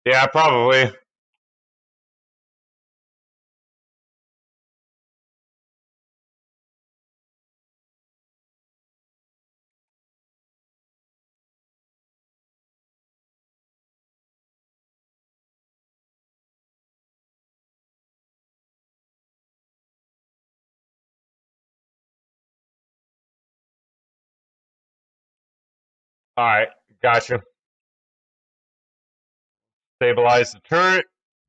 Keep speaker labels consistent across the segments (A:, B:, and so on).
A: Yeah, probably. All right, gotcha. Stabilize the turret.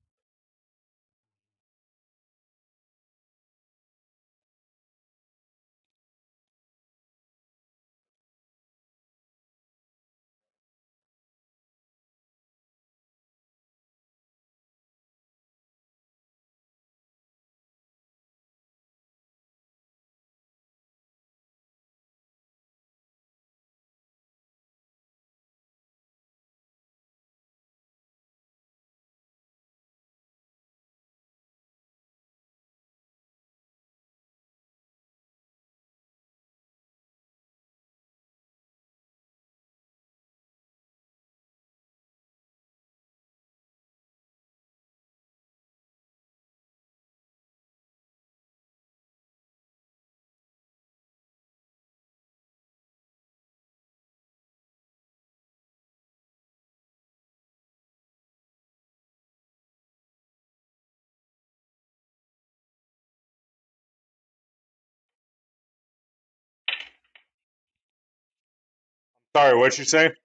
A: Sorry, what'd you say?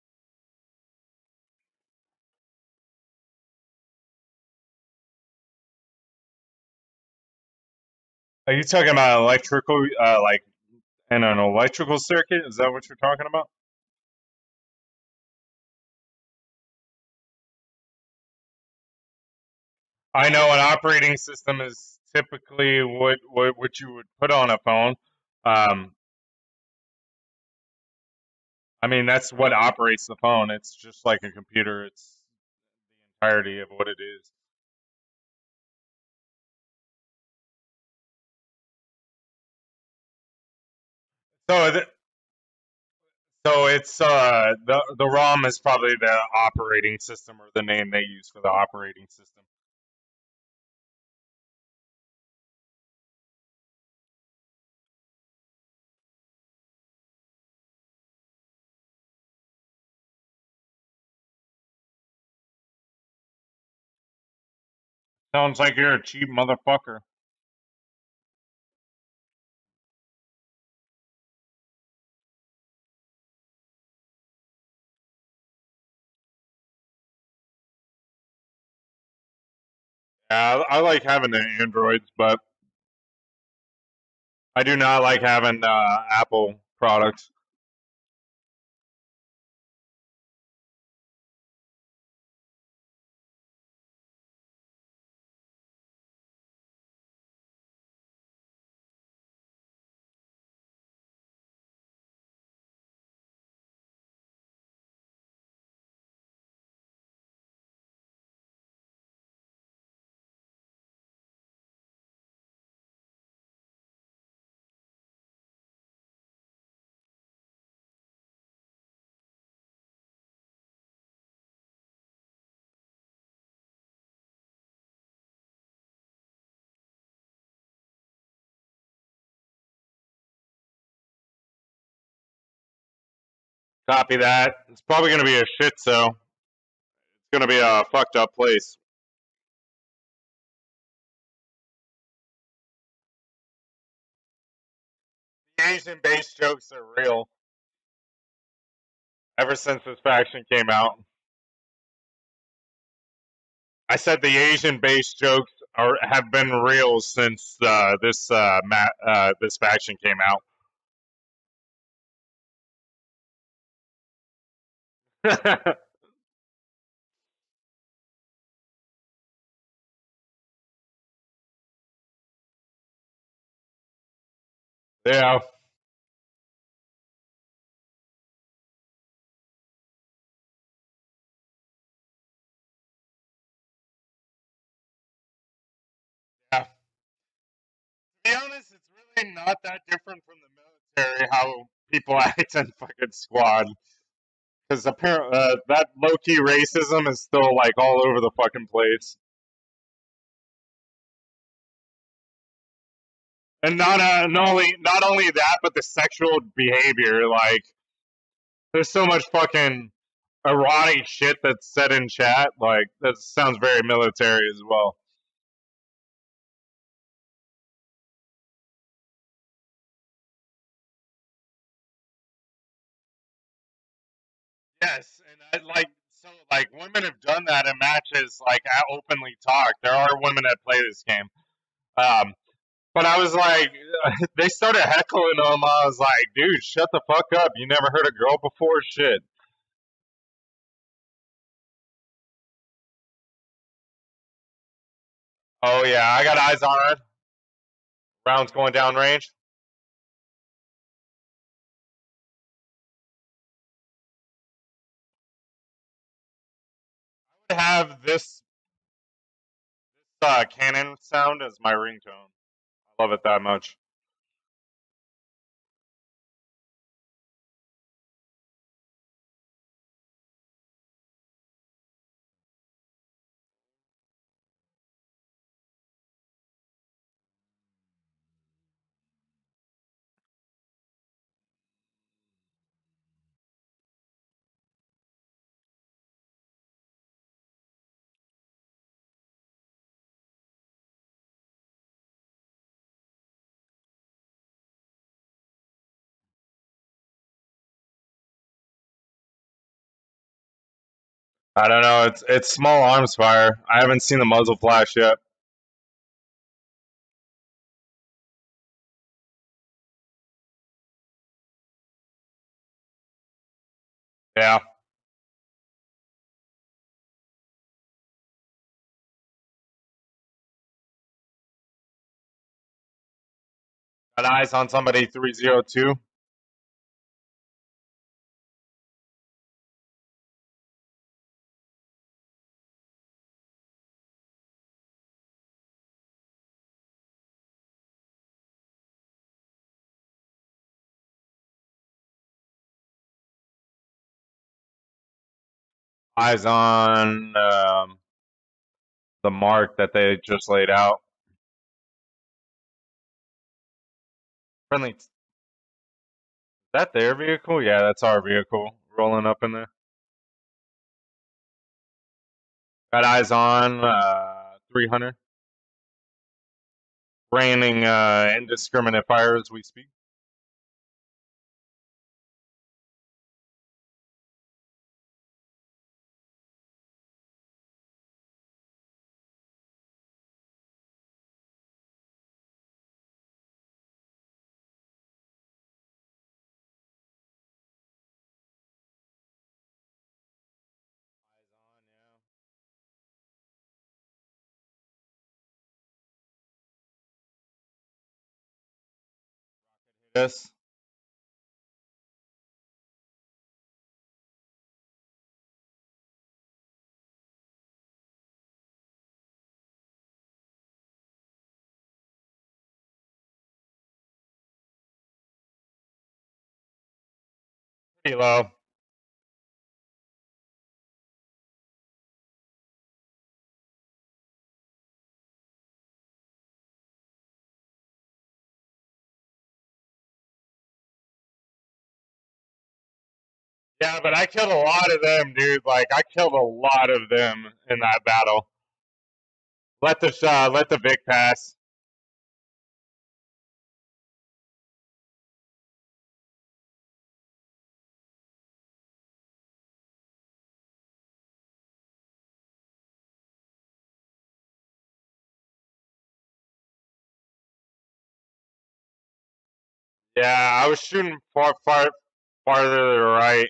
A: Are you talking about electrical, like in an electrical circuit? Is that what you're talking about? I know an operating system is typically what you would put on a phone. Um, I mean, that's what operates the phone. It's just like a computer. It's the entirety of what it is. So, so it's the ROM is probably the operating system or the name they use for the operating system. Sounds like you're a cheap motherfucker. Yeah, I like having the Androids, but I do not like having Apple products. Copy that. It's probably going to be a shit show. It's going to be a fucked up place. The Asian based jokes are real ever since this faction came out. I said the Asian based jokes have been real since this faction came out. Yeah, yeah. To be honest, it's really not that different from the military how people act in fucking squad. because apparently that low key racism is still like all over the fucking place. And not only that, but the sexual behavior. Like, there's so much fucking erotic shit that's said in chat. Like, that sounds very military as well. Yes, and like women have done that in matches. Like, I openly talk. There are women that play this game. Um, but I was like, they started heckling them. I was like, dude, shut the fuck up. You never heard a girl before? Shit. Oh yeah, I got eyes on it. Rounds going down range. I would have this cannon sound as my ringtone. I love it that much. I don't know. It's small arms fire. I haven't seen the muzzle flash yet. Yeah. Got eyes on somebody 302. Eyes on the mark that they just laid out. Friendly. Is that their vehicle? Yeah, that's our vehicle rolling up in there. Got eyes on 300. Raining indiscriminate fire as we speak. Yes. Pretty low. Yeah, but I killed a lot of them, dude. Like, I killed a lot of them in that battle. Let the Vic pass. Yeah, I was shooting farther to the right.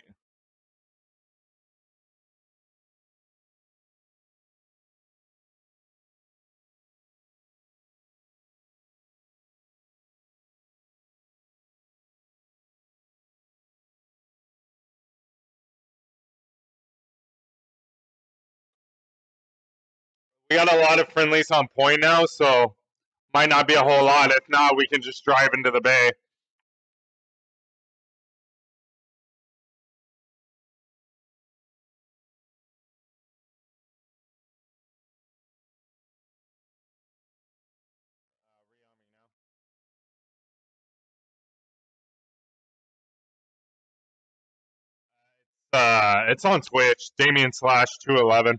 A: We got a lot of friendlies on point now, so might not be a whole lot. If not, we can just drive into the bay. It's on Twitch. Damien/211.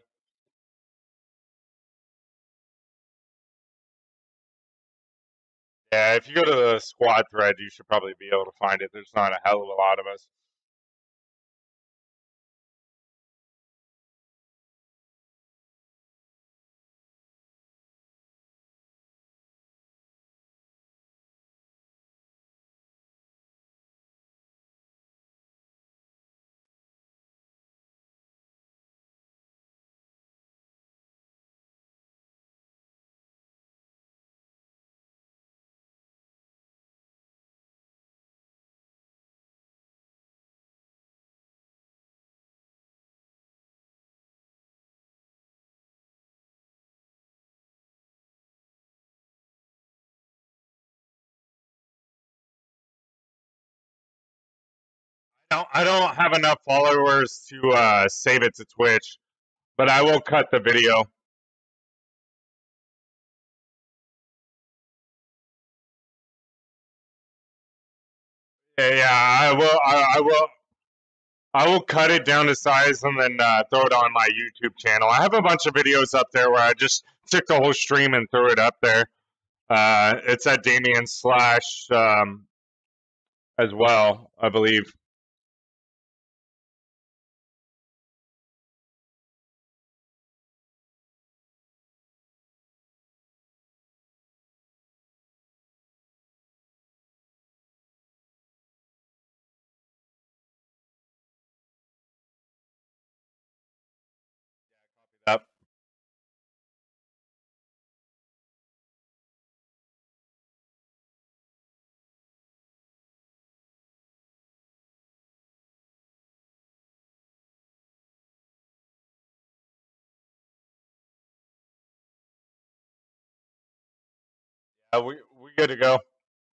A: Yeah, if you go to the squad thread, you should probably be able to find it. There's not a hell of a lot of us. I don't have enough followers to save it to Twitch, but I will cut the video. Yeah, I will. I will cut it down to size and then throw it on my YouTube channel. I have a bunch of videos up there where I just took the whole stream and threw it up there. It's at Damien slash as well, I believe. Yep. We good to go.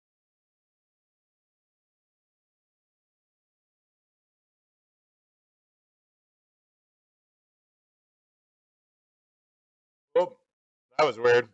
A: Oh, that was weird.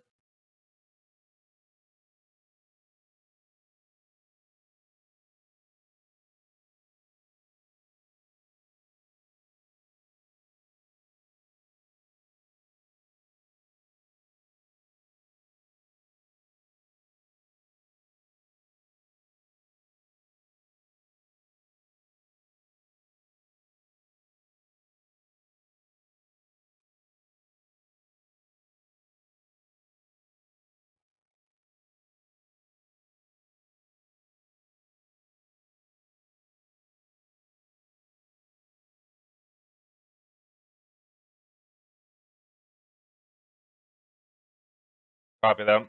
A: Copy that.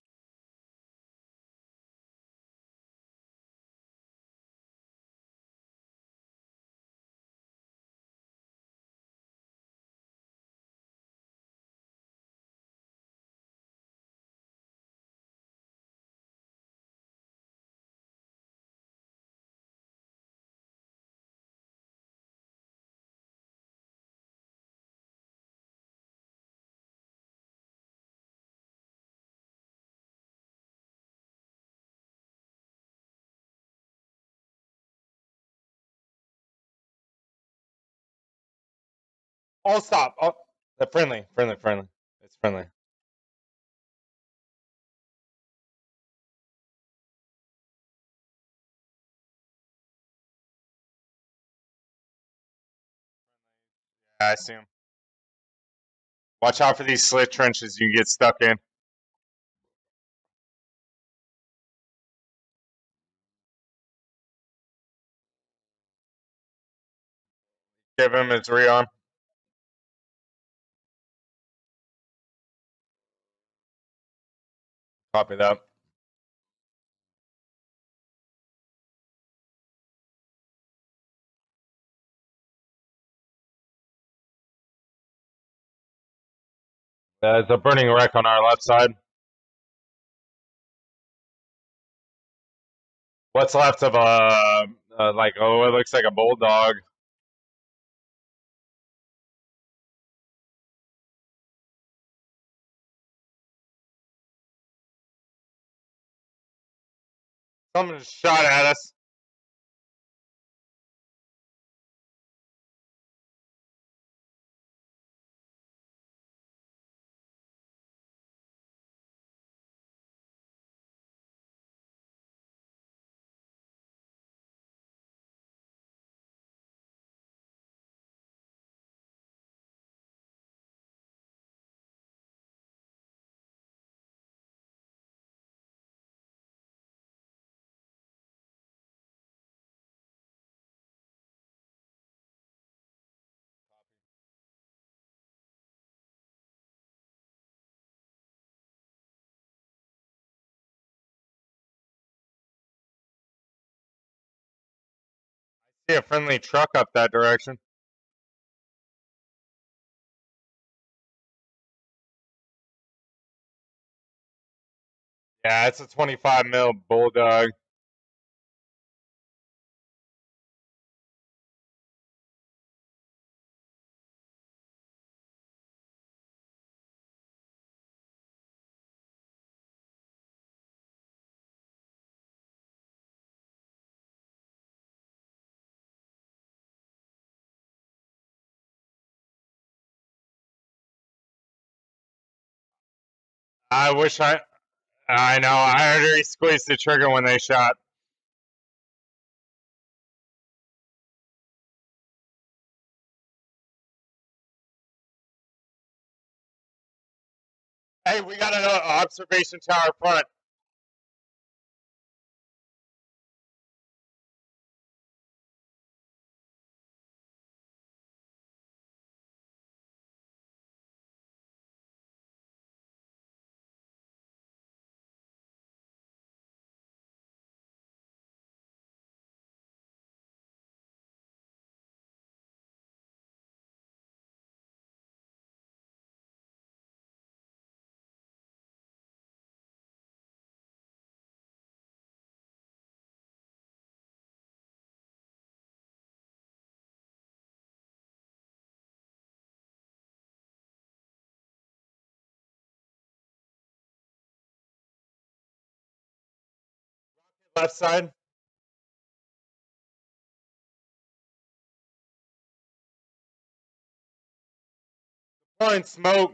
A: I'll stop. Oh, friendly. It's friendly. Yeah, I see him. Watch out for these slit trenches you get stuck in. Give him his rearm. Copy that. There's a burning wreck on our left side. What's left of like, oh, it looks like a bulldog. Someone just shot at us. See a friendly truck up that direction. Yeah, it's a 25 mil bulldog. I wish I know. I already squeezed the trigger when they shot. Hey, we got an observation tower front. Left side. Pouring smoke.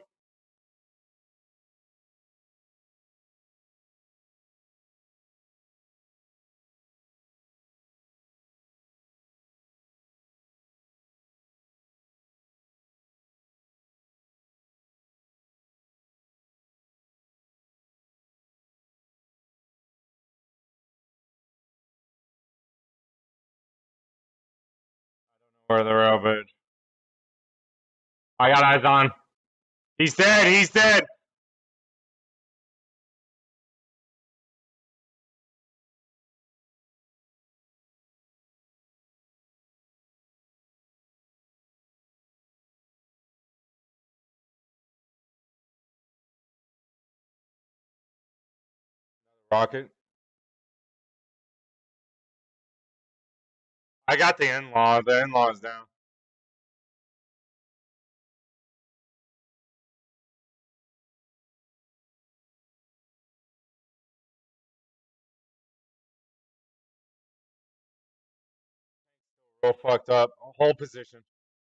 A: Further over. I got eyes on. He's dead. He's dead. Rocket. I got the in-law. The in-law's down. Real fucked up. Whole position.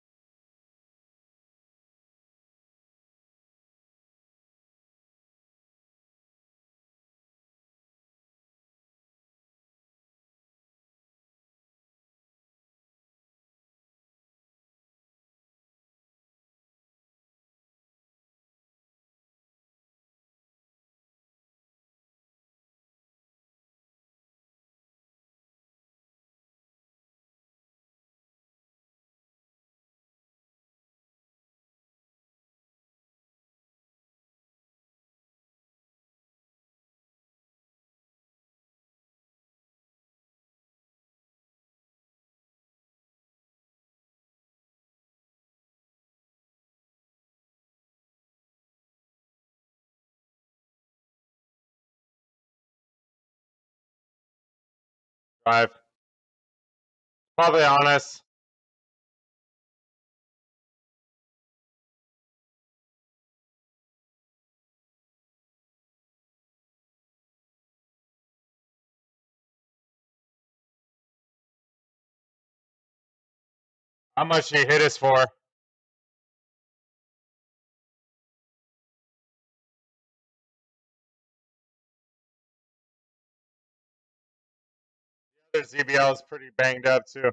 A: Drive. Probably honest. How much he hit us for? The other ZBL is pretty banged up too.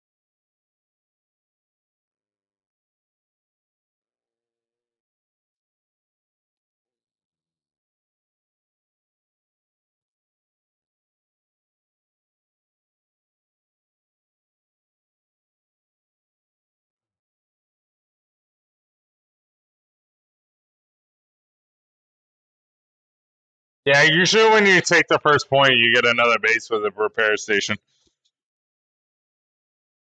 A: Yeah, usually when you take the first point, you get another base with a repair station.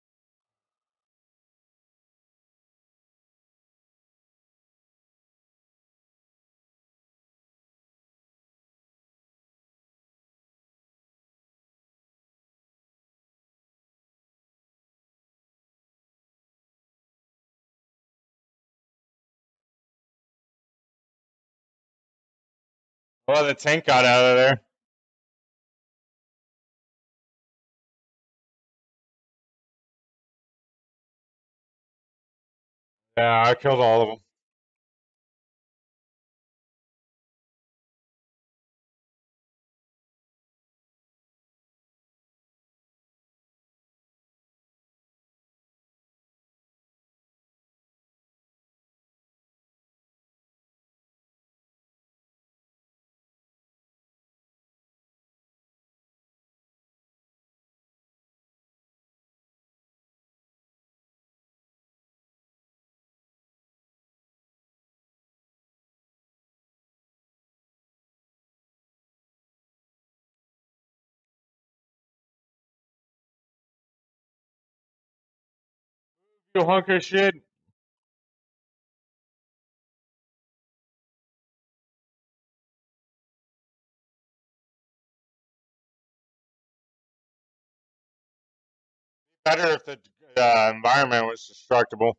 A: Well, the tank got out of there. Yeah, I killed all of them. You hunk of shit. Better if the environment was destructible.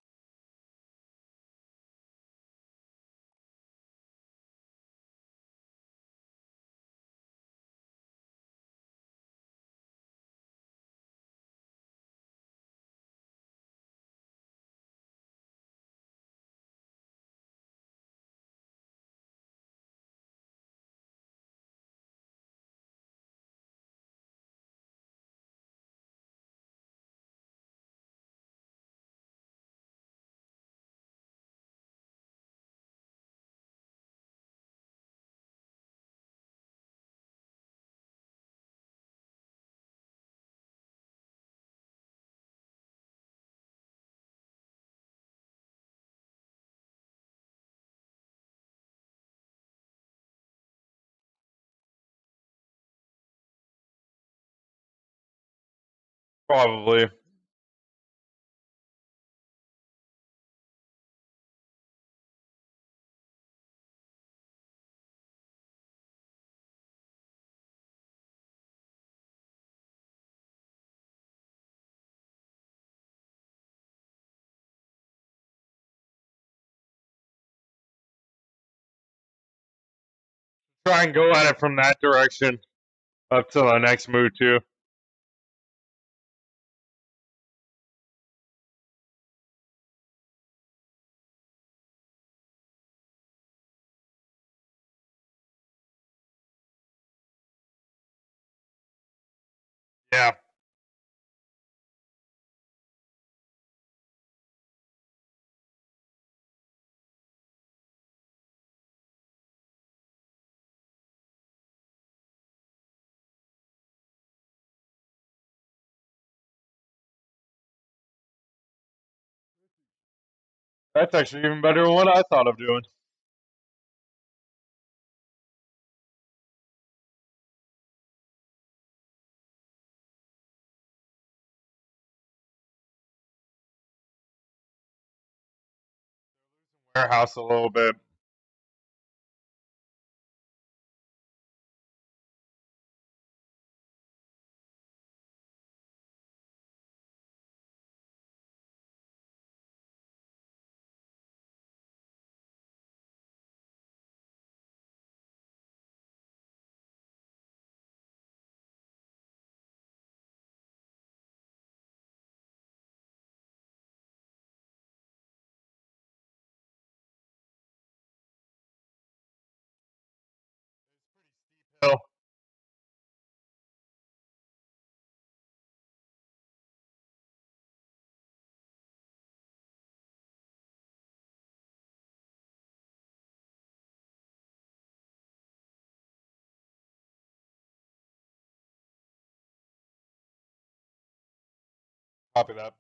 A: Probably. Try and go at it from that direction up to the next move too. Yeah. That's actually even better than what I thought of doing. Warehouse a little bit. Hill. Copy that.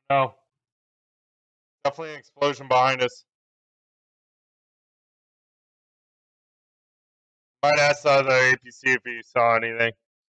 A: No, definitely an explosion behind us. Might ask the other APC if he saw anything.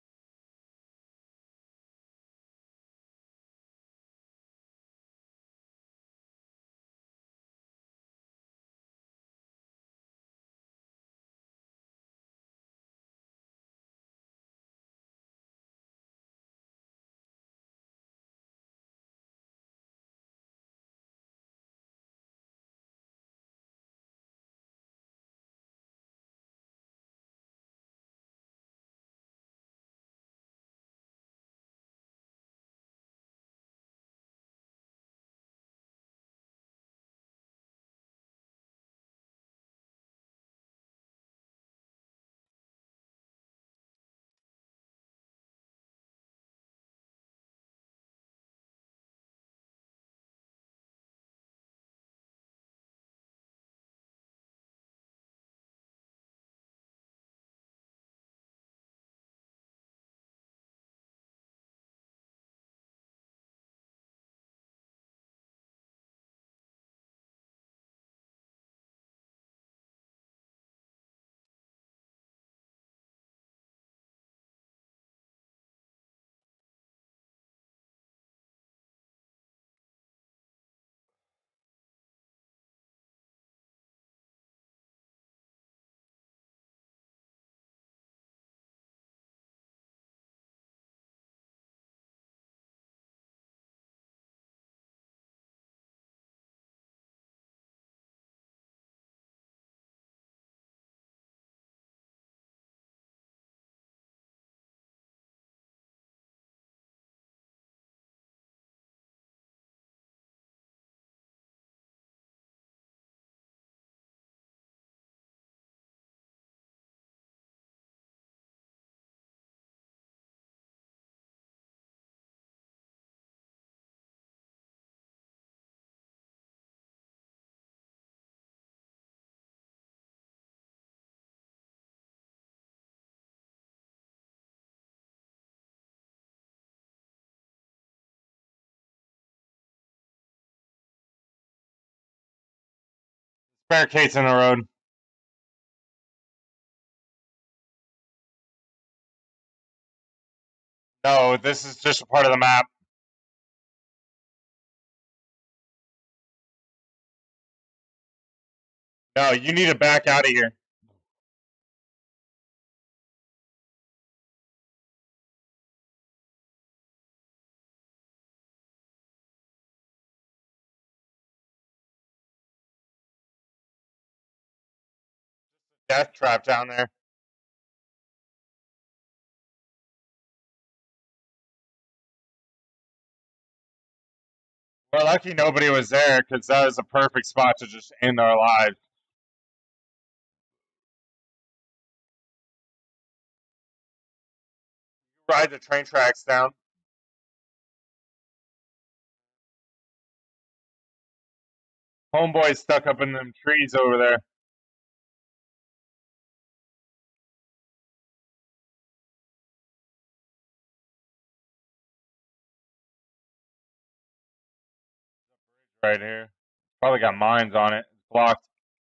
A: Barricades in the road. No, this is just a part of the map. No, you need to back out of here. Death trap down there. We're lucky nobody was there because that was a perfect spot to just end our lives. Ride the train tracks down. Homeboy's stuck up in them trees over there. Right here. Probably got mines on it. It's blocked.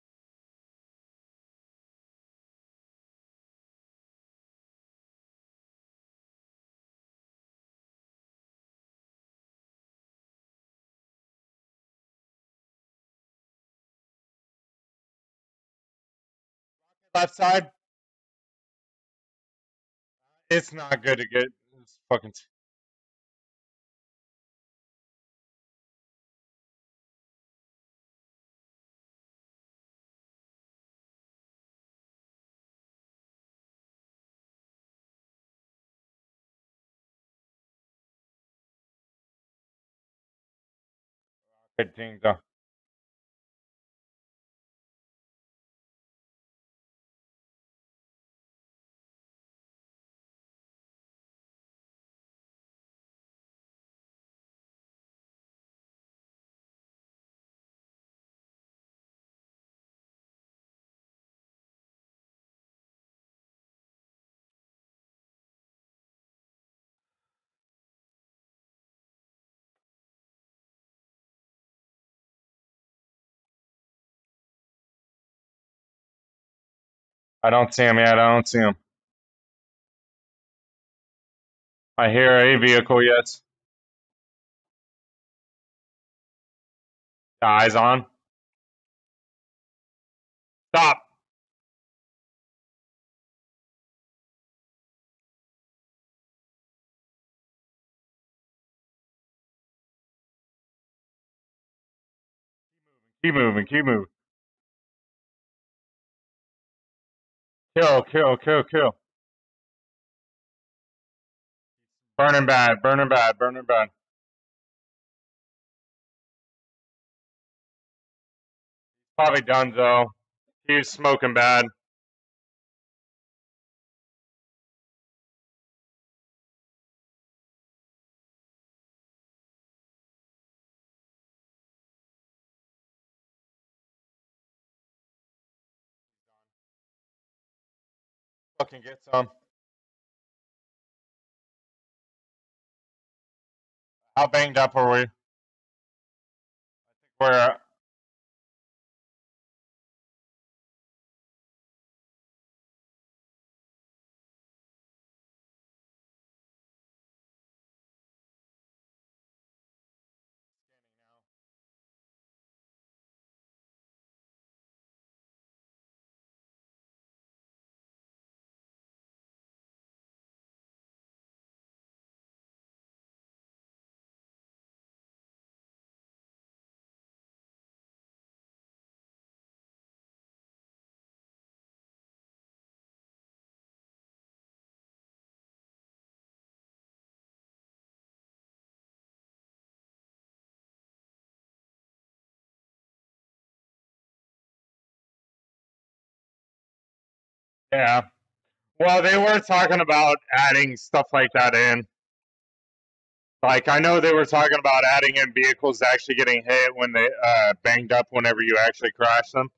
A: Left side. It's not good to get. It's fucking. Good thing though. I don't see him yet. I don't see him. I hear a vehicle, yes. Eyes on. Stop. Keep moving. Keep moving. Kill, kill, kill, kill. Burning bad, burning bad, burning bad. Probably done though. He was smoking bad. Fucking get some. How banged up are we? We're yeah. Well, they were talking about adding stuff like that in. Like I know they were talking about adding in vehicles actually getting hit when they banged up whenever you actually crash them.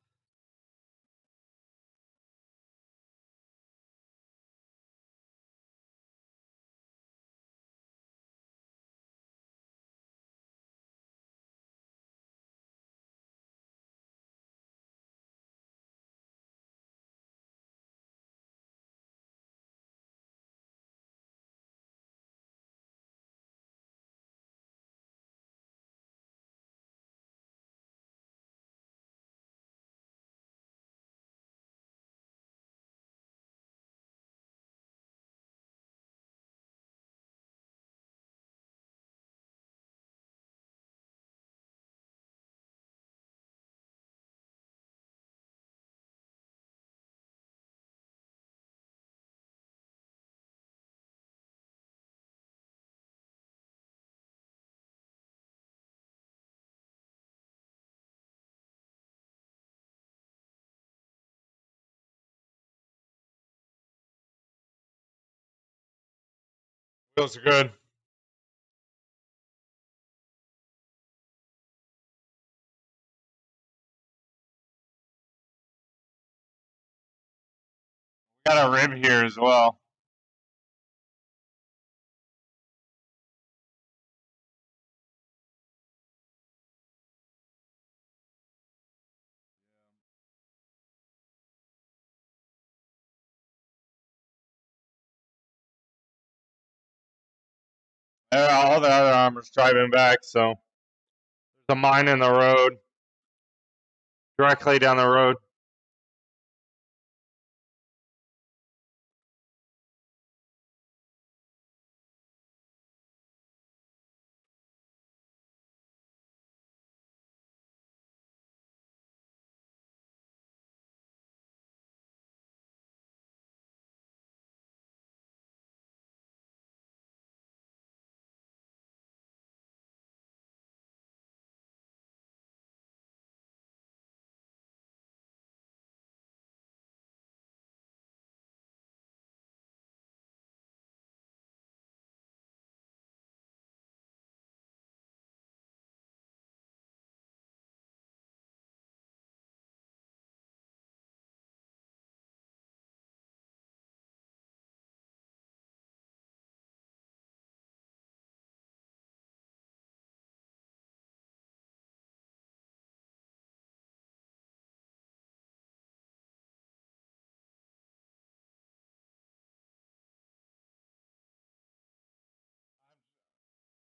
A: Feels good. We got a rib here as well. All the other armors driving back, so there's a mine in the road, directly down the road.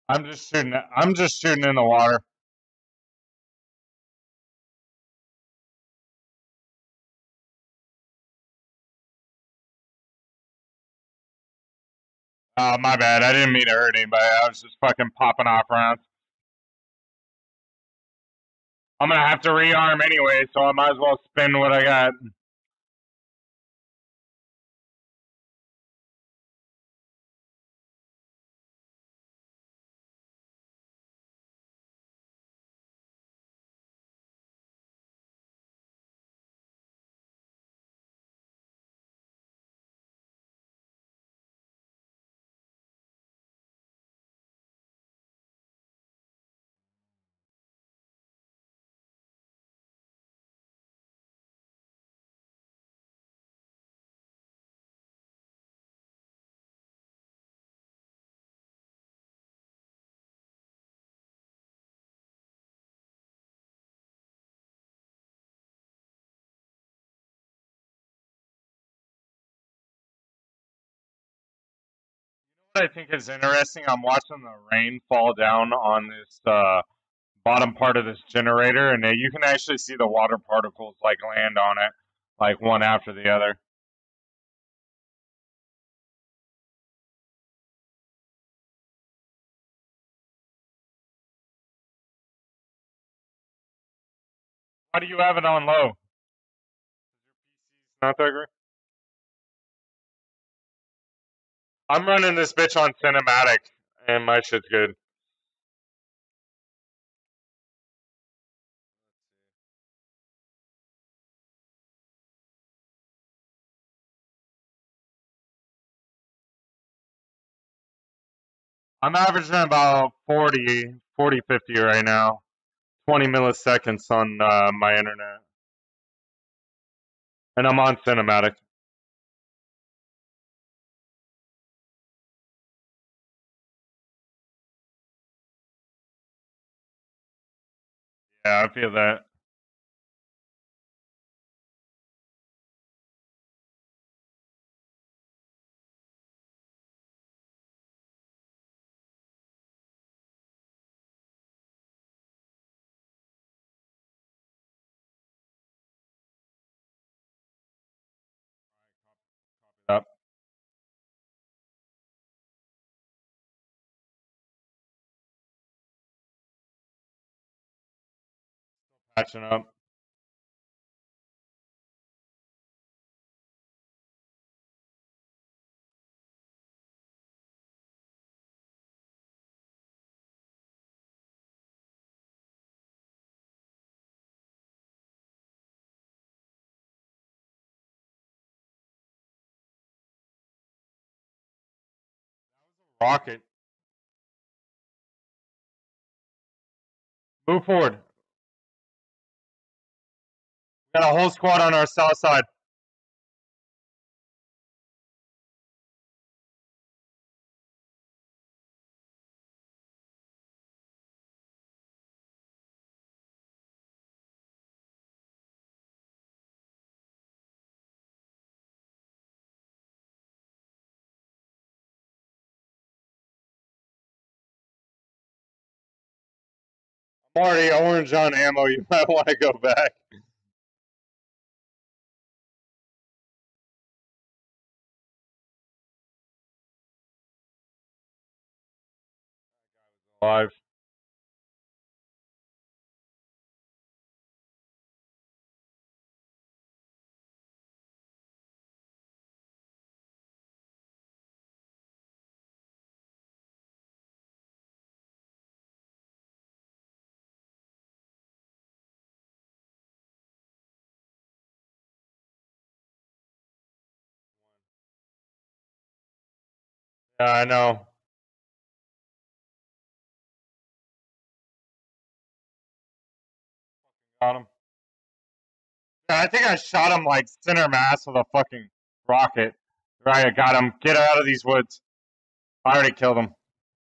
A: I'm just shooting in the water. My bad. I didn't mean to hurt anybody. I was just fucking popping off rounds. I'm gonna have to rearm anyway, so I might as well spin what I got. What I think is interesting, I'm watching the rain fall down on this bottom part of this generator, and you can actually see the water particles like land on it, like one after the other. Why do you have it on low? Not that great. I'm running this bitch on cinematic, and my shit's good. I'm averaging about 40, 40, 50 right now. 20 milliseconds on my internet. And I'm on cinematic. Yeah, I feel that. Up, patching up. Rocket. Move forward. We got a whole squad on our south side. I'm already orange on ammo. You might want to go back. Alive. Yeah, I know. Got him. Yeah, I think I shot him like center mass with a fucking rocket. Right, I got him. Get out of these woods. I already killed him.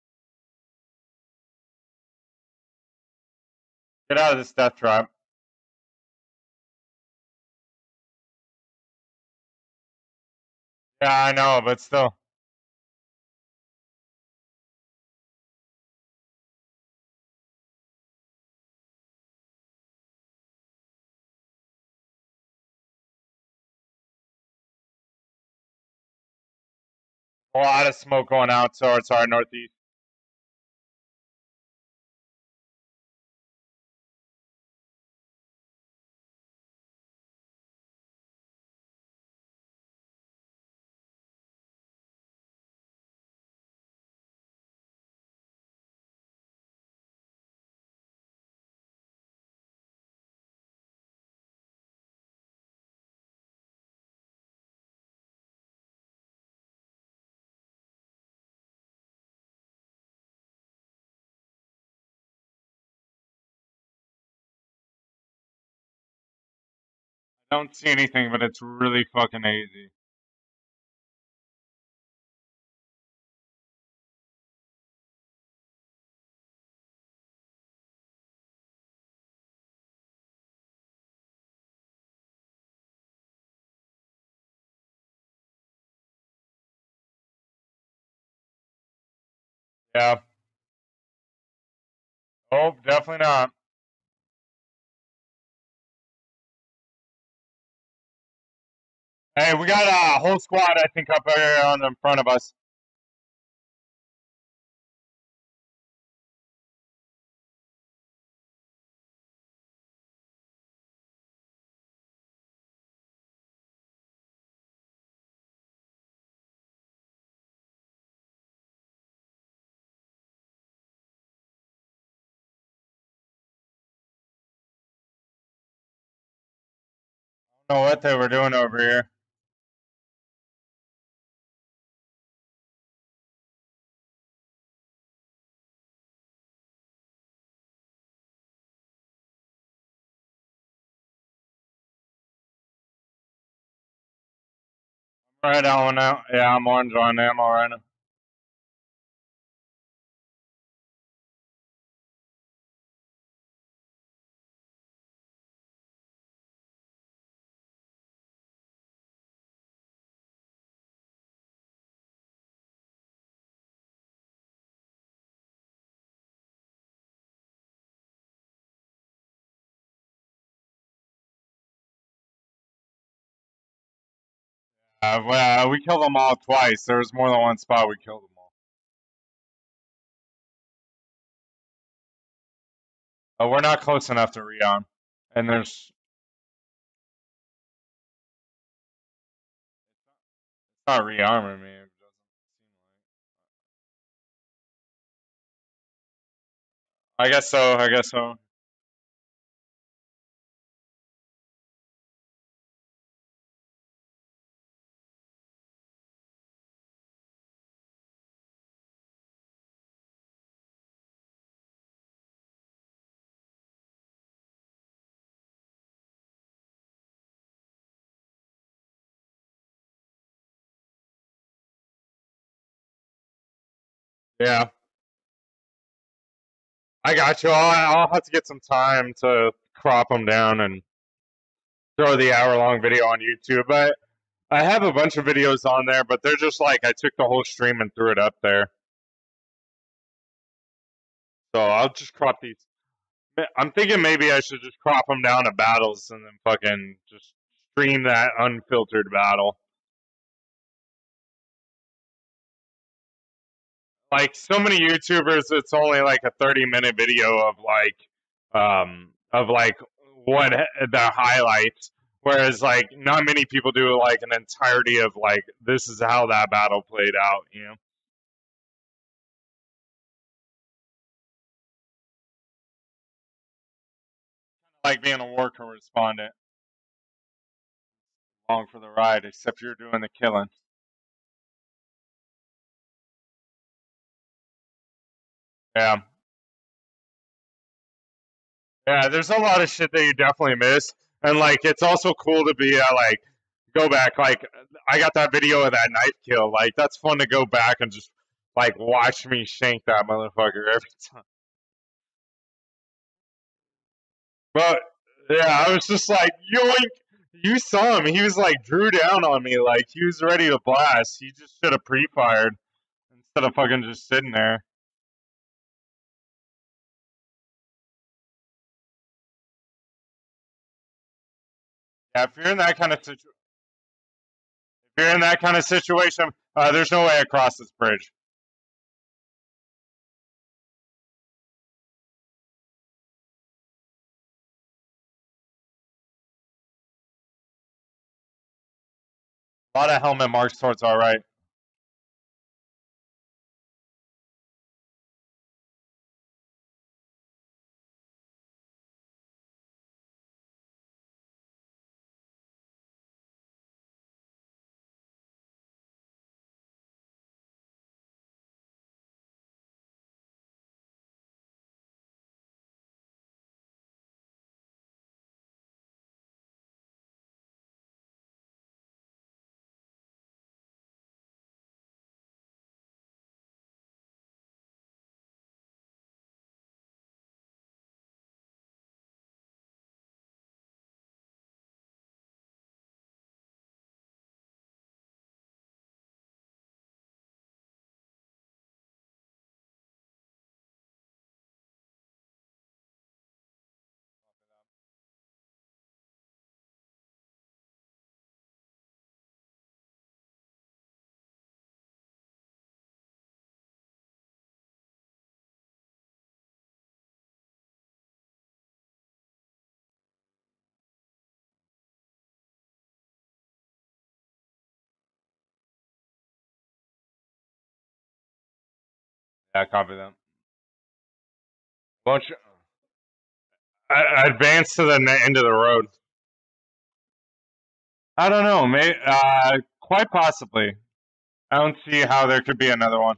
A: Get out of this death trap. Yeah, I know, but still. A lot of smoke going out towards our northeast. I don't see anything, but it's really fucking hazy. Yeah. Oh, definitely not. Hey, we got a whole squad, I think, up here on the front of us. I don't know what they were doing over here. Right on now. Yeah, I'm orange on ammo right now. Well, we killed them all twice. There was more than one spot we killed them all. We're not close enough to re-on. And there's not re-arming me. It doesn't seem like. I guess so. I guess so. Yeah, I got you. I'll have to get some time to crop them down and throw the hour-long video on YouTube. But I have a bunch of videos on there, but they're just like I took the whole stream and threw it up there. So I'll just crop these. I'm thinking maybe I should just crop them down to battles and then fucking just stream that unfiltered battle. Like so many YouTubers, it's only like a 30-minute video of like what the highlights, whereas like not many people do like an entirety of like this is how that battle played out. You know, like being a war correspondent, along for the ride, except you're doing the killing. Yeah, yeah. There's a lot of shit that you definitely miss, and like it's also cool to be like go back. Like I got that video of that knife kill. Like that's fun to go back and just like watch me shank that motherfucker every time. But yeah, I was just like yoink. You saw him. He was like drew down on me. Like he was ready to blast. He just should have pre-fired instead of fucking just sitting there. Yeah, if you're in that kind of situation, you're in that kind of situation, there's no way across this bridge. A lot of helmet marks towards our right. Yeah, copy that. Bunch. Advance to the end of the road. I don't know, quite possibly. I don't see how there could be another one.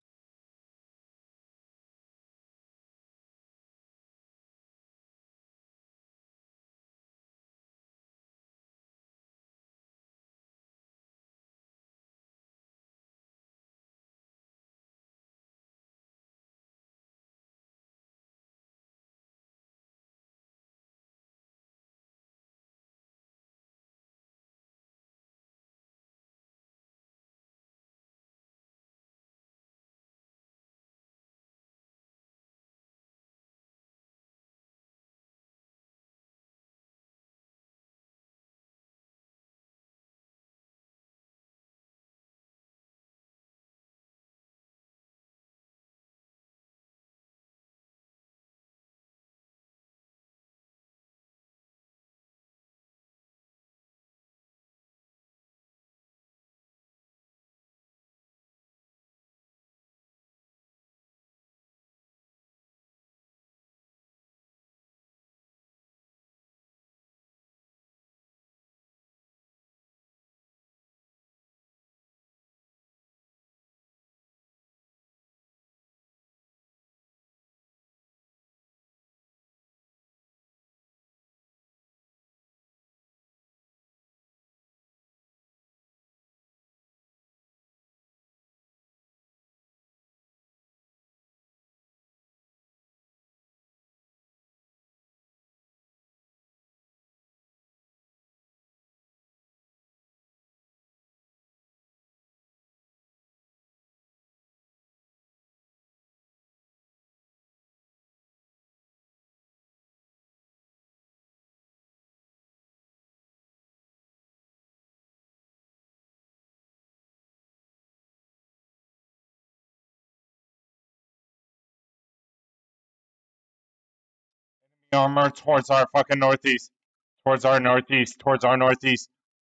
A: Armor towards our fucking northeast. Towards our northeast. Towards our northeast.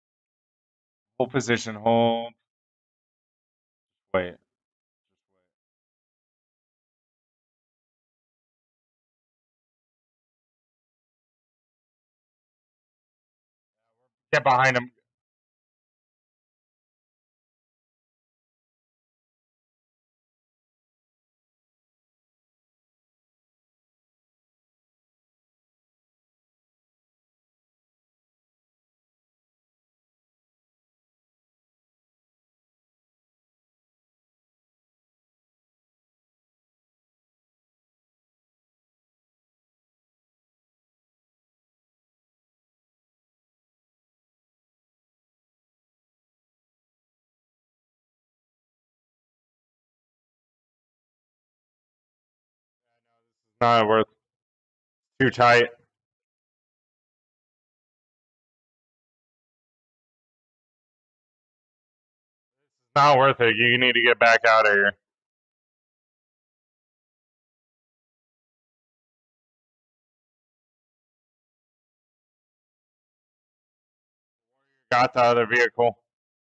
A: Hold position. Hold. Wait. Get behind him. Not worth. Too tight. Not worth it. You need to get back out of here. Got the other vehicle.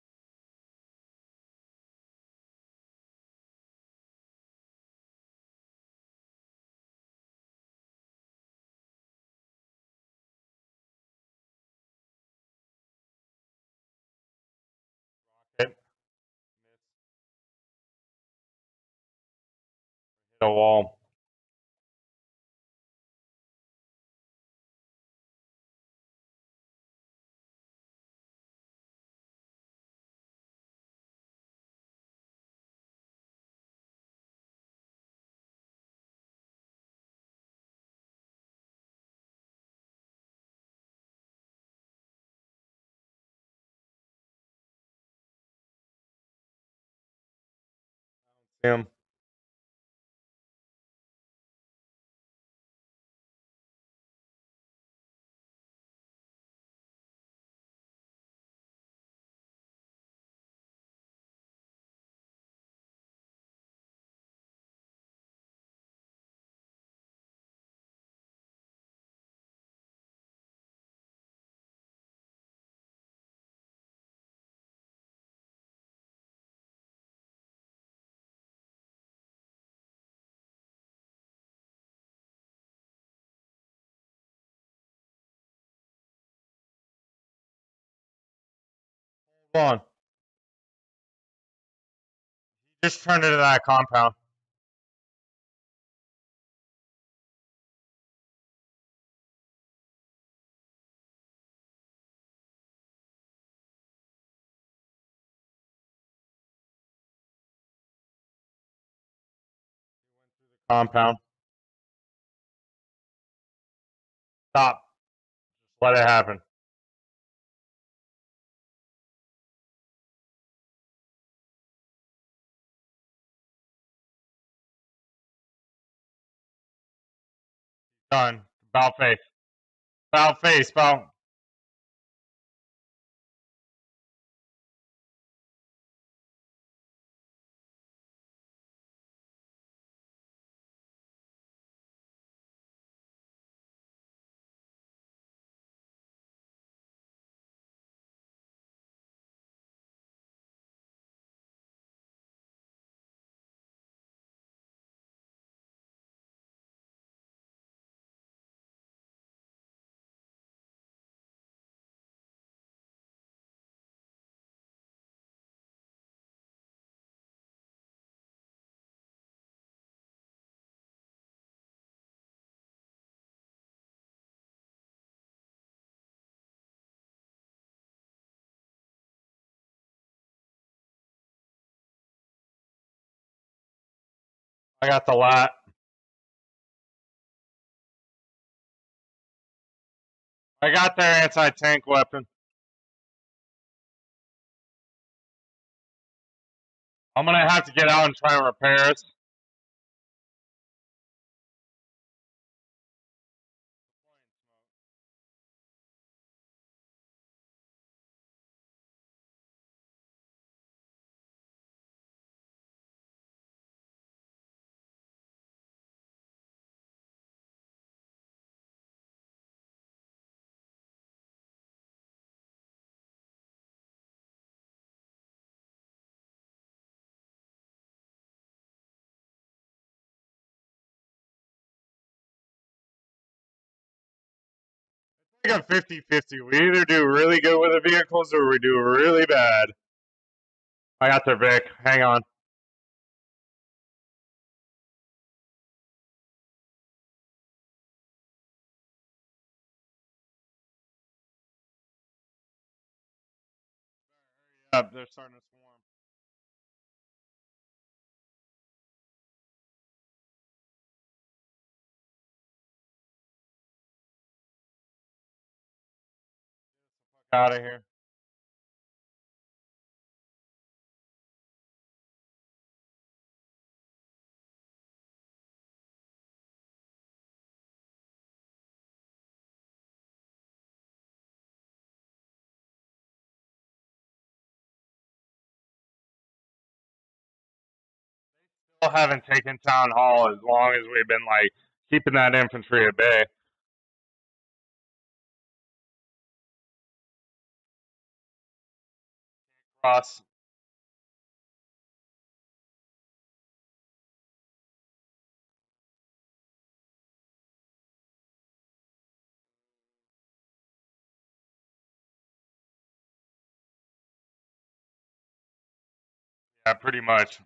A: Hit the wall. Him. Hold on. Just turned into that compound. Compound. Stop. Just let it happen. Done. About face. About face. About. I got the lat. I got their anti-tank weapon. I'm gonna have to get out and try and repair it. Like a 50-50. We either do really good with the vehicles or we do really bad. I got their Vic. Hang on. Yep, they're starting to swarm. Out of here. still haven't taken town hall as long as we've been like keeping that infantry at bay. Cross. Yeah, pretty much.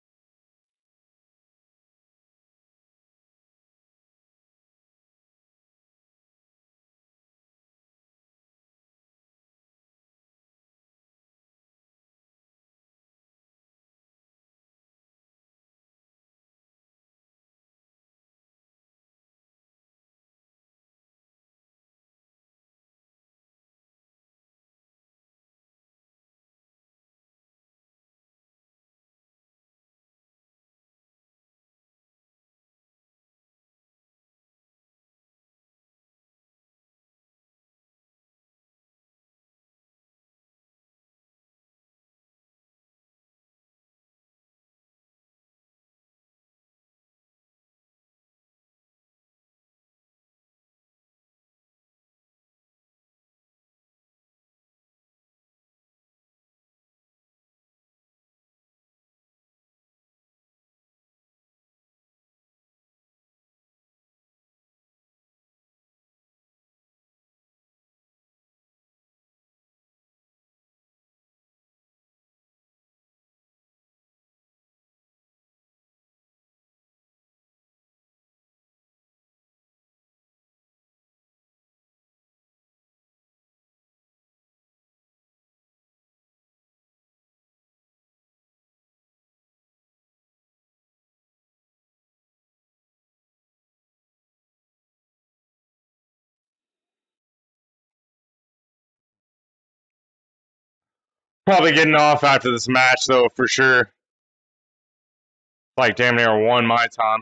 A: Probably getting off after this match though, for sure. Like damn near won my time.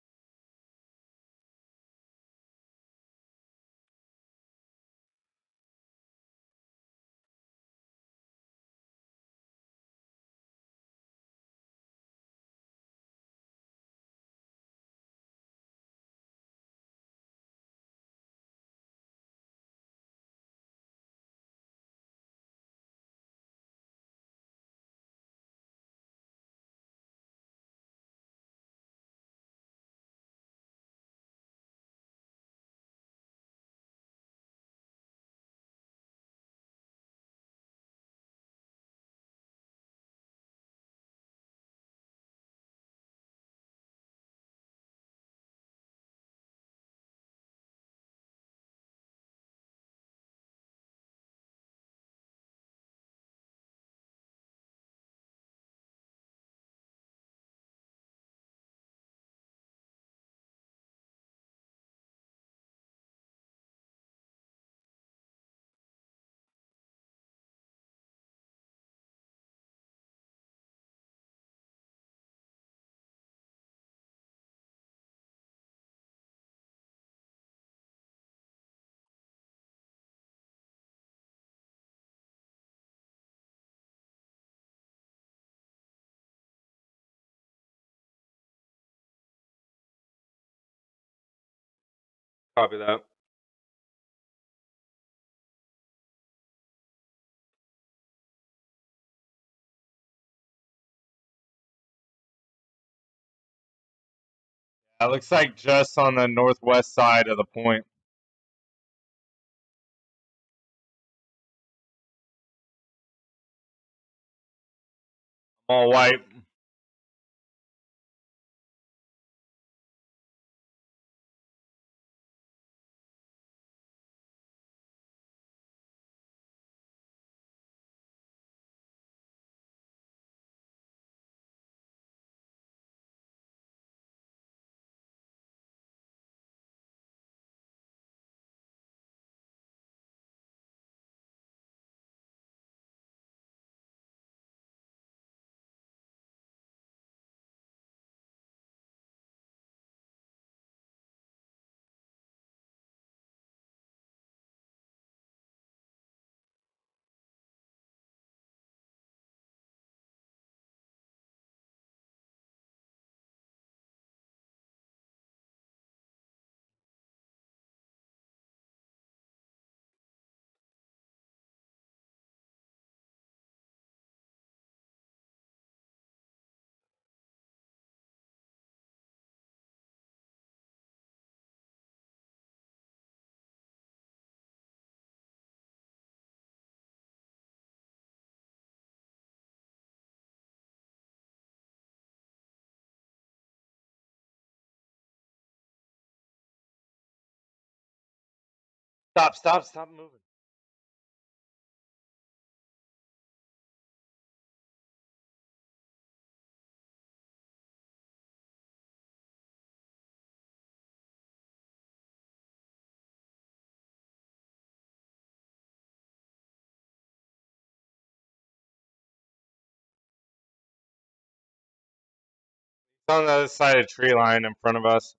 A: Copy that. It looks like just on the northwest side of the point. All white. Stop moving. It's on the other side of the tree line in front of us.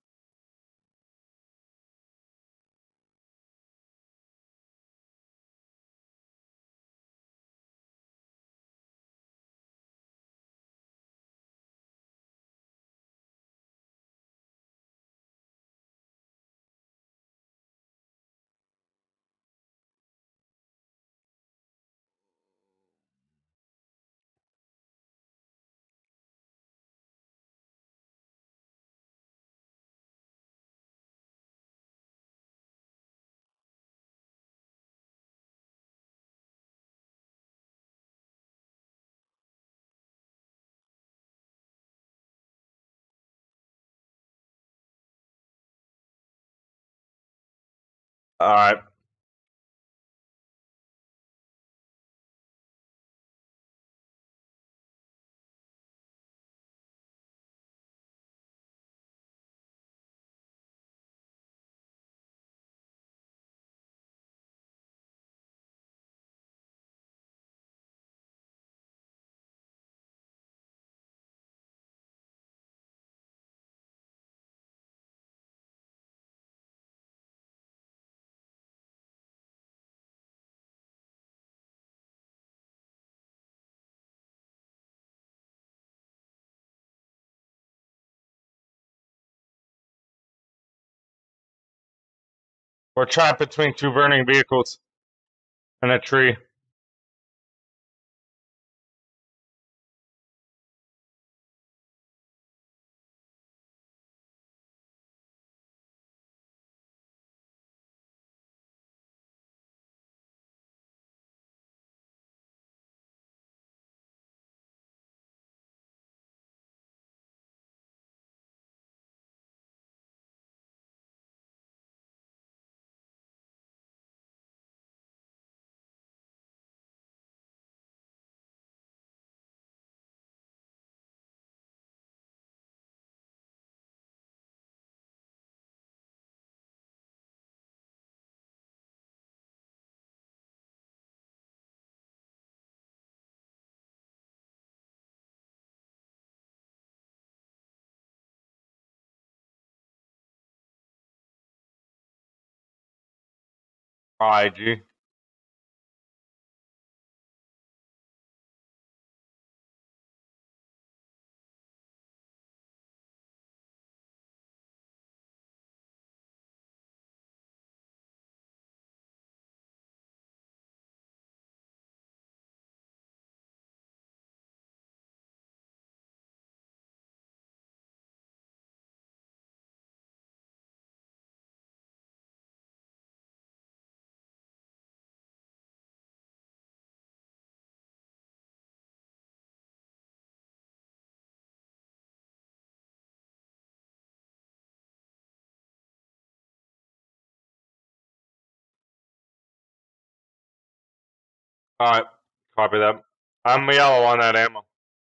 A: All right. We're trapped between two burning vehicles and a tree. IG. All right. Copy that. I'm yellow on that ammo.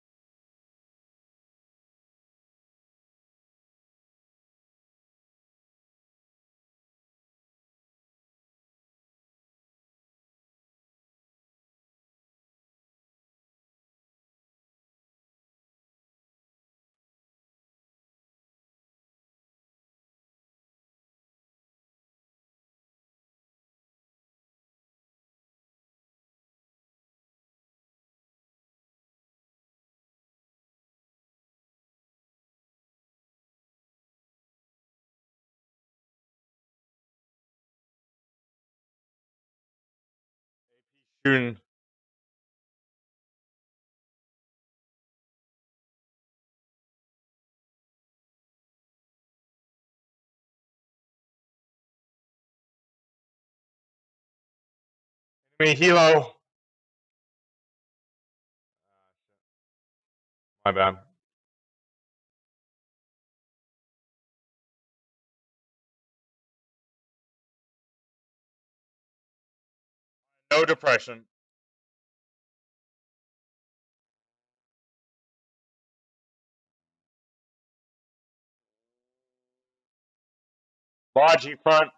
A: Shooting. Enemy helo. My bad. depression. Logi front.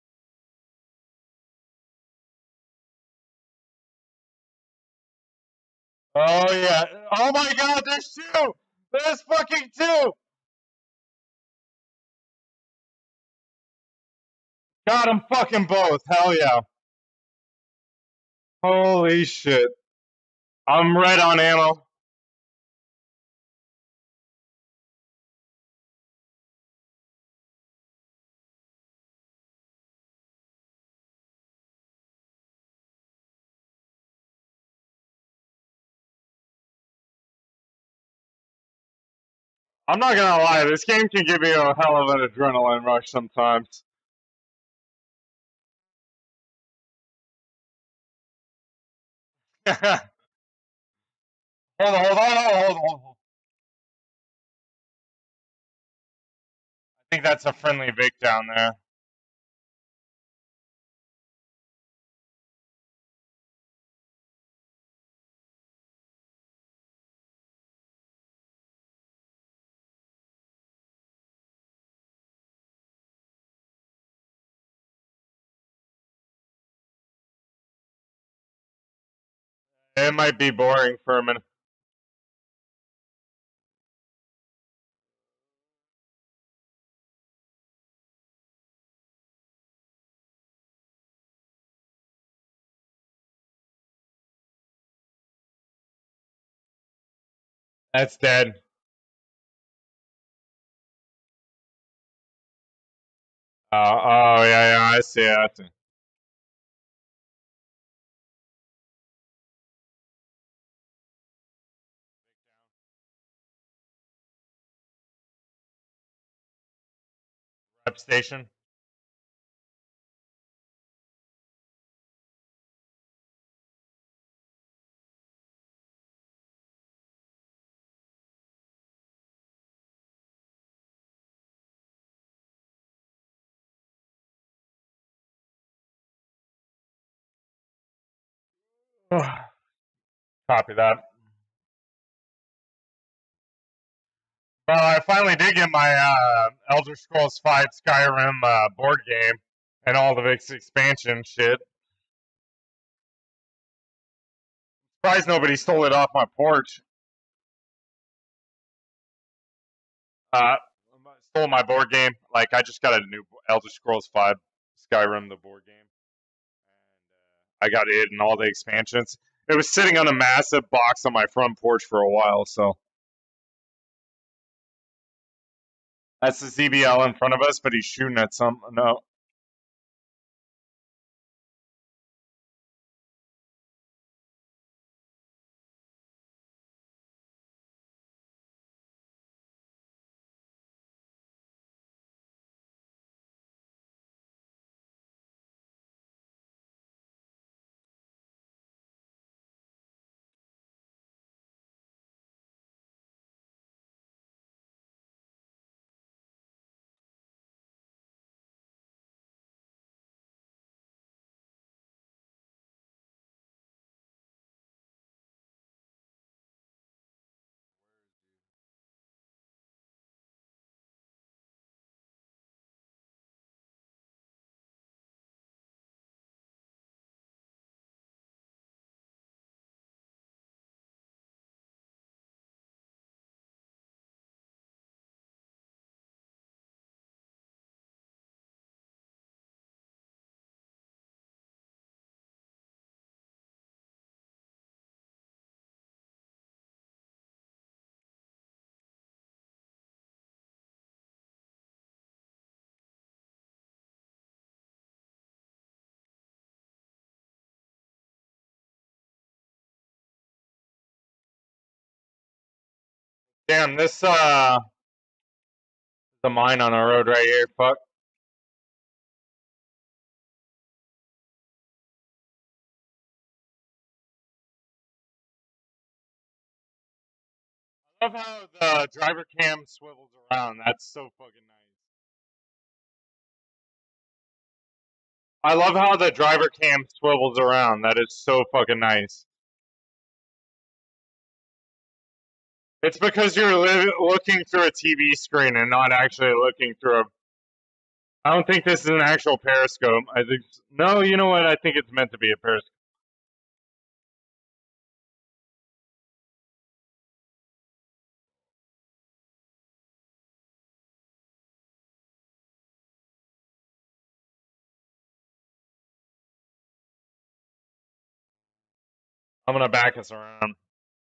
A: Oh yeah. Oh my god, there's two! There's fucking two! Got them fucking both. Hell yeah. Holy shit. I'm right on ammo. I'm not gonna lie, this game can give you a hell of an adrenaline rush sometimes. hold on, hold on, hold on, hold on. I think that's a friendly Vic down there. It might be boring for a minute. That's dead. Oh yeah, yeah, I see it. I see. Rep station. Copy that. Well, I finally did get my Elder Scrolls V Skyrim board game and all of its expansion shit. Surprised nobody stole it off my porch. Uh, Stole my board game. Like I just got a new Elder Scrolls V Skyrim, the board game, and I got it and all the expansions. It was sitting on a massive box on my front porch for a while, so that's the ZBL in front of us, but he's shooting at some. No, damn, this the mine on our road right here. Fuck. I love how the driver cam swivels around. That's so fucking nice. I love how the driver cam swivels around. That is so fucking nice. It's because you're looking through a TV screen and not actually looking through a. I don't think this is an actual periscope. I think no. You know what? I think it's meant to be a periscope. I'm gonna back us around.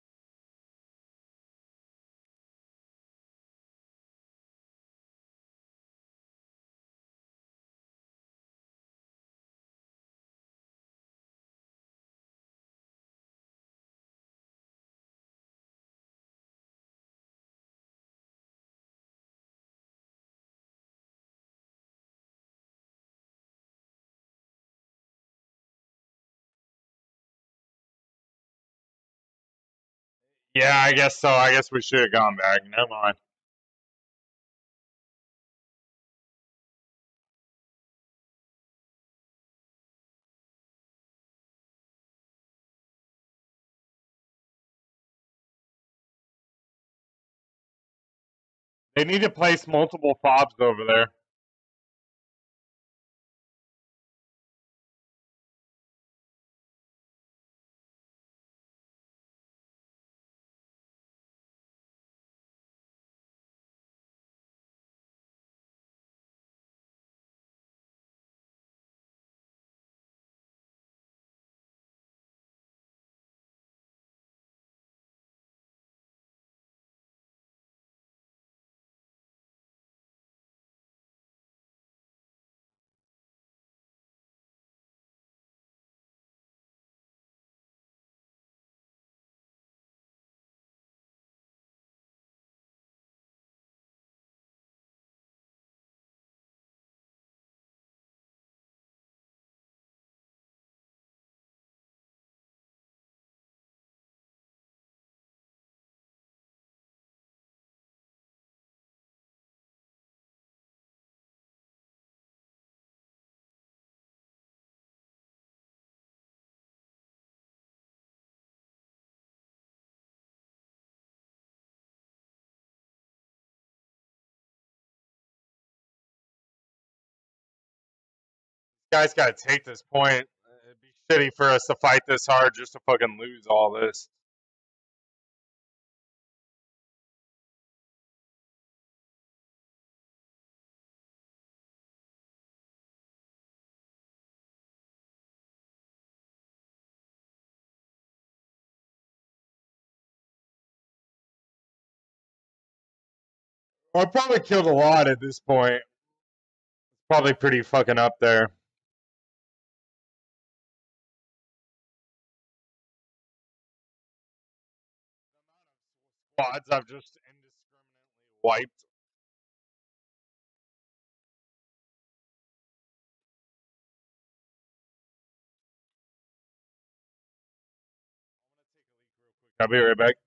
A: Yeah, I guess so. I guess we should have gone back. Never mind. They need to place multiple fobs over there. Guys gotta take this point. It'd be shitty for us to fight this hard just to fucking lose all this. I probably killed a lot at this point. Probably pretty fucking up there. Squads I've just indiscriminately wiped. I'll be right back.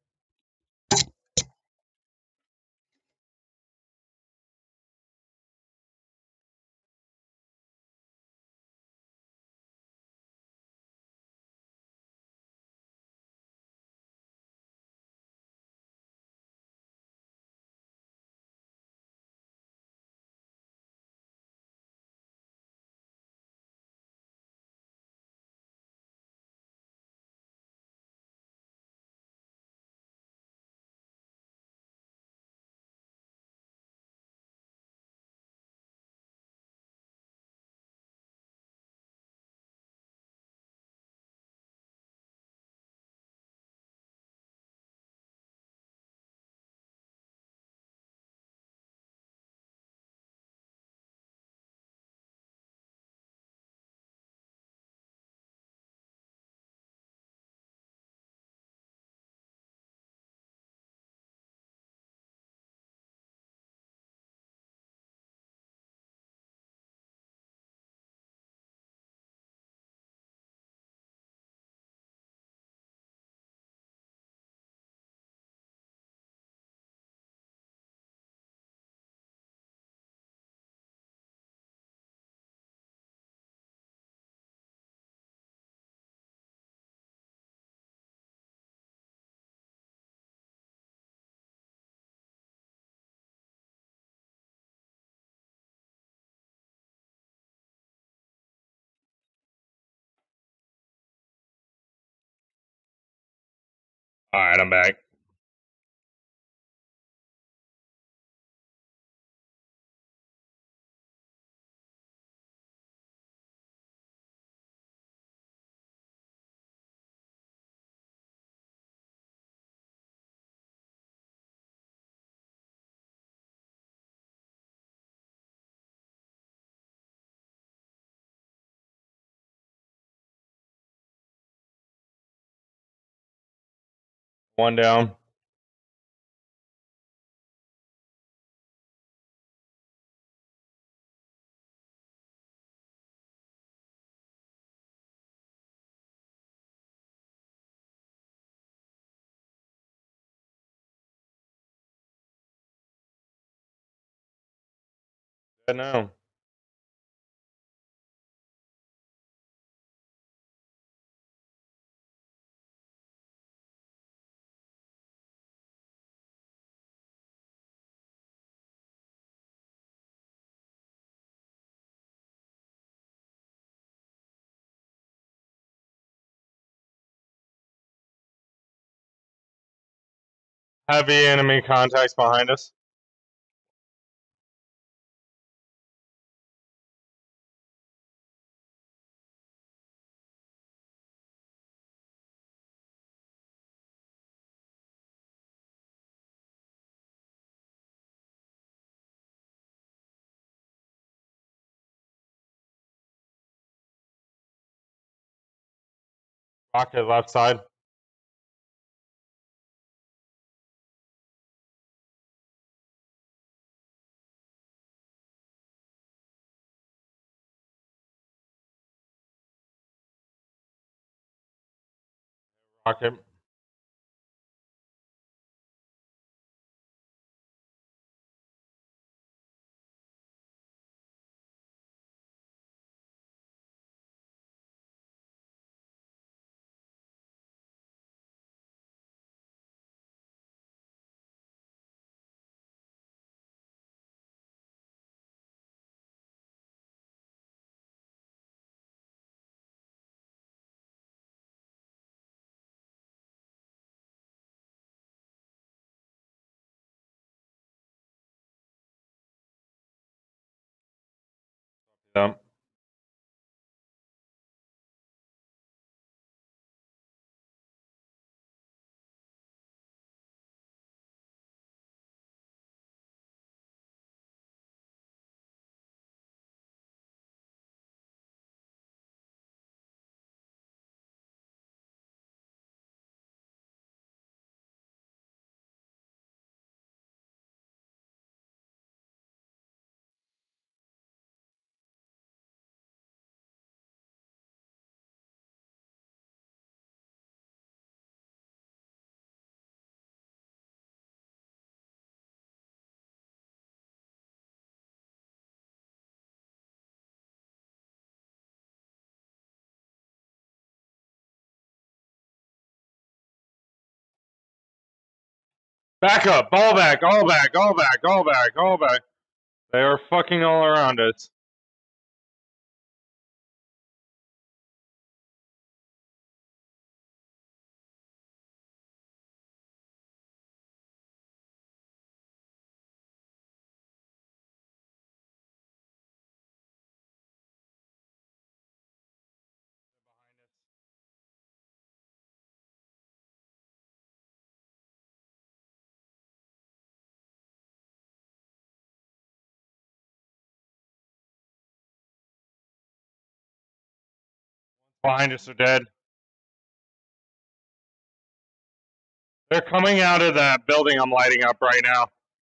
A: Alright, I'm back. One down. Dead now. Heavy enemy contacts behind us. Rocket left side. Rocket. Yep. Back up. All back. All back. All back. All back. All back. They are fucking all around us. Behind us are dead. They're coming out of that building I'm lighting up right now.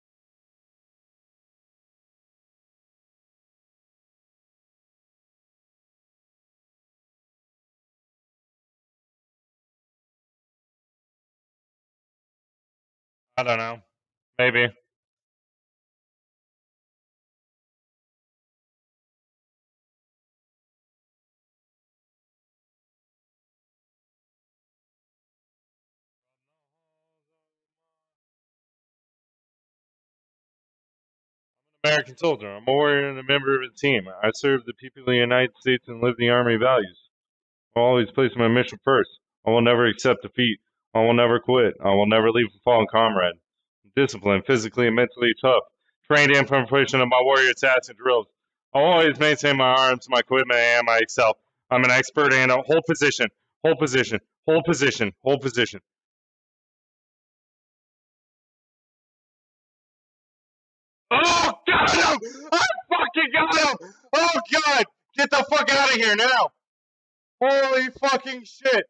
A: I don't know. Maybe. American soldier. I'm a warrior and a member of a team. I serve the people of the United States and live the Army values. I'll always place my mission first. I will never accept defeat. I will never quit. I will never leave a fallen comrade. Disciplined, physically and mentally tough. Trained in preparation of my warrior tasks and drills. I always maintain my arms, my equipment, and my excel. I'm an expert in a hold position, hold position, hold position, hold position. Oh, got him! I fucking got him! Oh, God! Get the fuck out of here now! Holy fucking shit!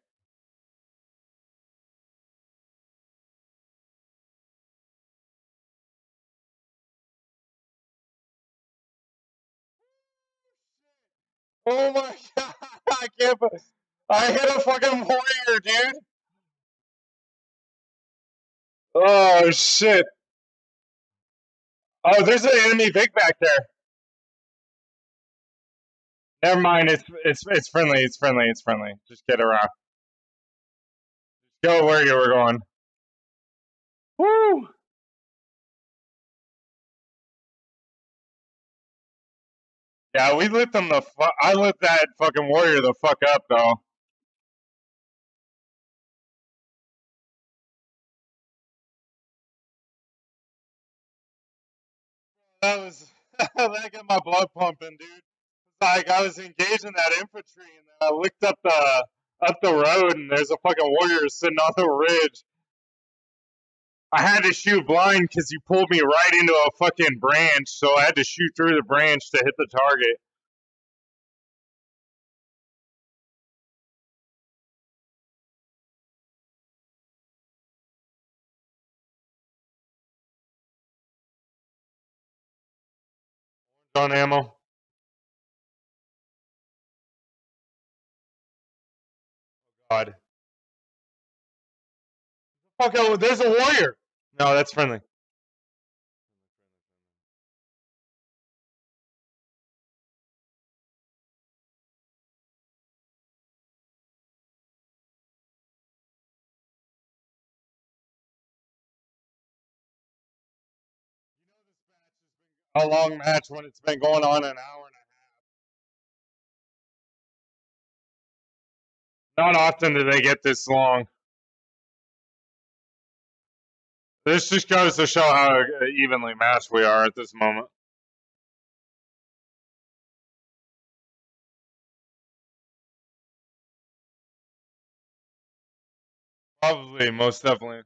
A: Oh my God! I can't. I hit a fucking warrior, dude! Oh, shit! Oh, there's an enemy Vic back there. Never mind. It's friendly. It's friendly. It's friendly. Just get around. Go where you were going. Woo! Yeah, we lit them the. I lit that fucking warrior the fuck up though. That was that got my blood pumping, dude. Like I was engaging that infantry, and then I looked up the road, and there's a fucking warrior sitting on the ridge. I had to shoot blind because you pulled me right into a fucking branch, so I had to shoot through the branch to hit the target. On ammo. God. Fuck! Oh, there's a warrior. No, that's friendly. A long match when it's been going on an hour and a half. Not often do they get this long. This just goes to show how evenly matched we are at this moment. Probably, most definitely.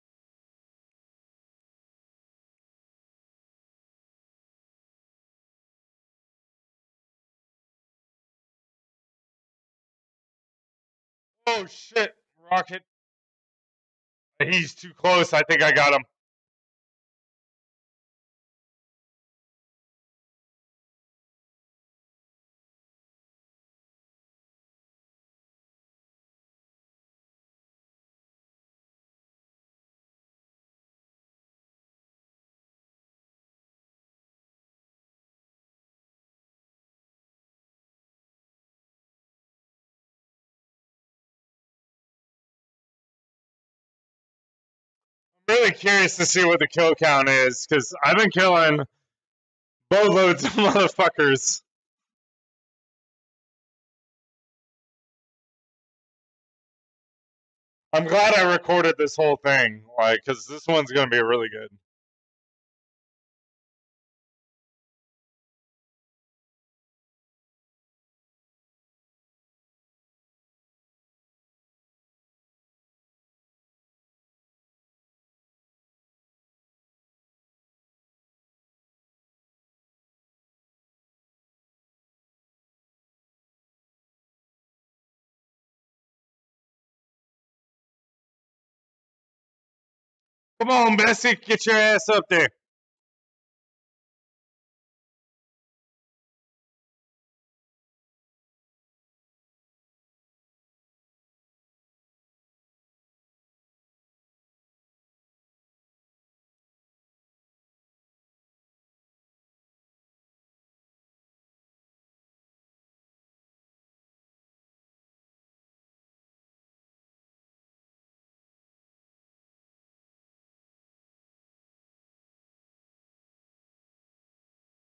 A: Oh shit, Rocket. He's too close. I think I got him. I'm really curious to see what the kill count is because I've been killing boatloads of motherfuckers. I'm glad I recorded this whole thing, like, because this one's gonna be really good. Come on, Bessie, get your ass up there.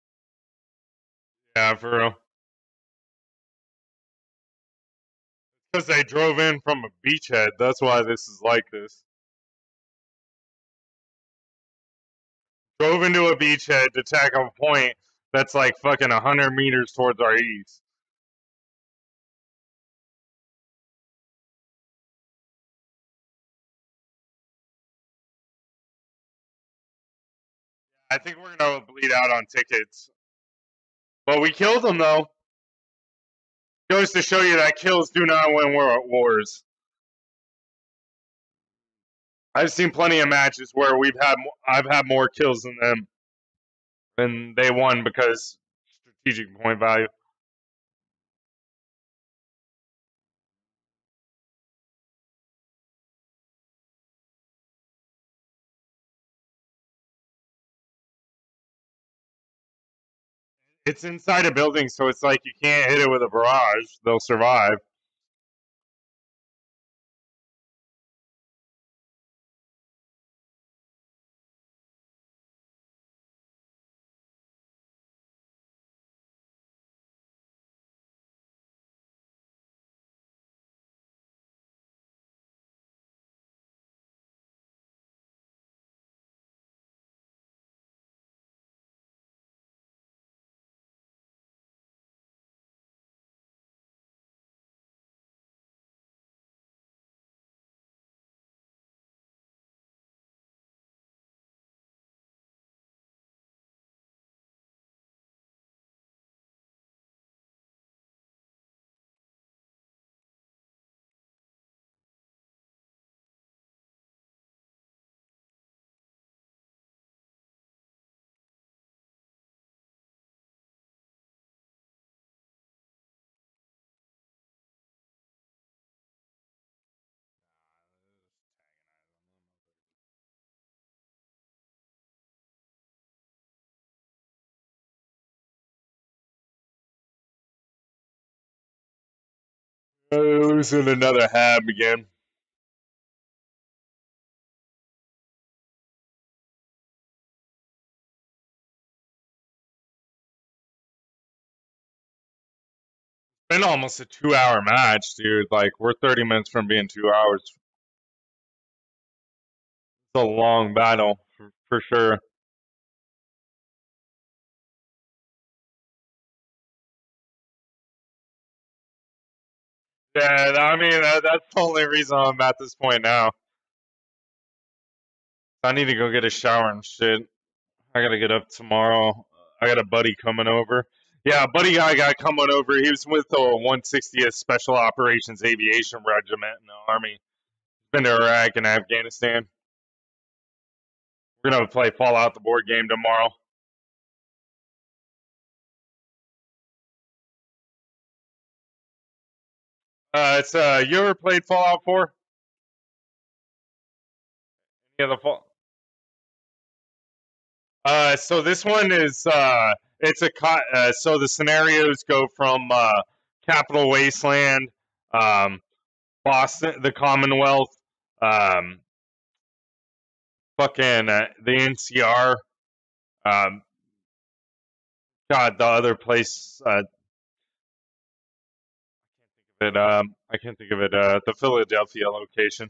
A: Yeah, for real. Because they drove in from a beachhead. That's why this is like this. Drove into a beachhead to attack a point that's like fucking 100 meters towards our east. I think we're gonna bleed out on tickets. But we killed them though. Goes to show you that kills do not win wars. I've seen plenty of matches where I've had more kills than them, and they won because strategic point value. It's inside a building, so it's like you can't hit it with a barrage. They'll survive. Losing another hab again. Been almost a 2 hour match, dude. Like we're 30 minutes from being 2 hours. It's a long battle for sure. Yeah, I mean that's the only reason I'm at this point now. I need to go get a shower and shit. I gotta get up tomorrow. I got a buddy coming over. Yeah, a buddy guy got coming over. He was with the 160th Special Operations Aviation Regiment in the Army. Been to Iraq and Afghanistan. We're gonna play Fallout the board game tomorrow. It's you ever played Fallout 4? Any of the Fall? So this one is it's so the scenarios go from Capital Wasteland, um, Boston, the Commonwealth, um, fucking the NCR, um, God, the other place. I can't think of it. The Philadelphia location.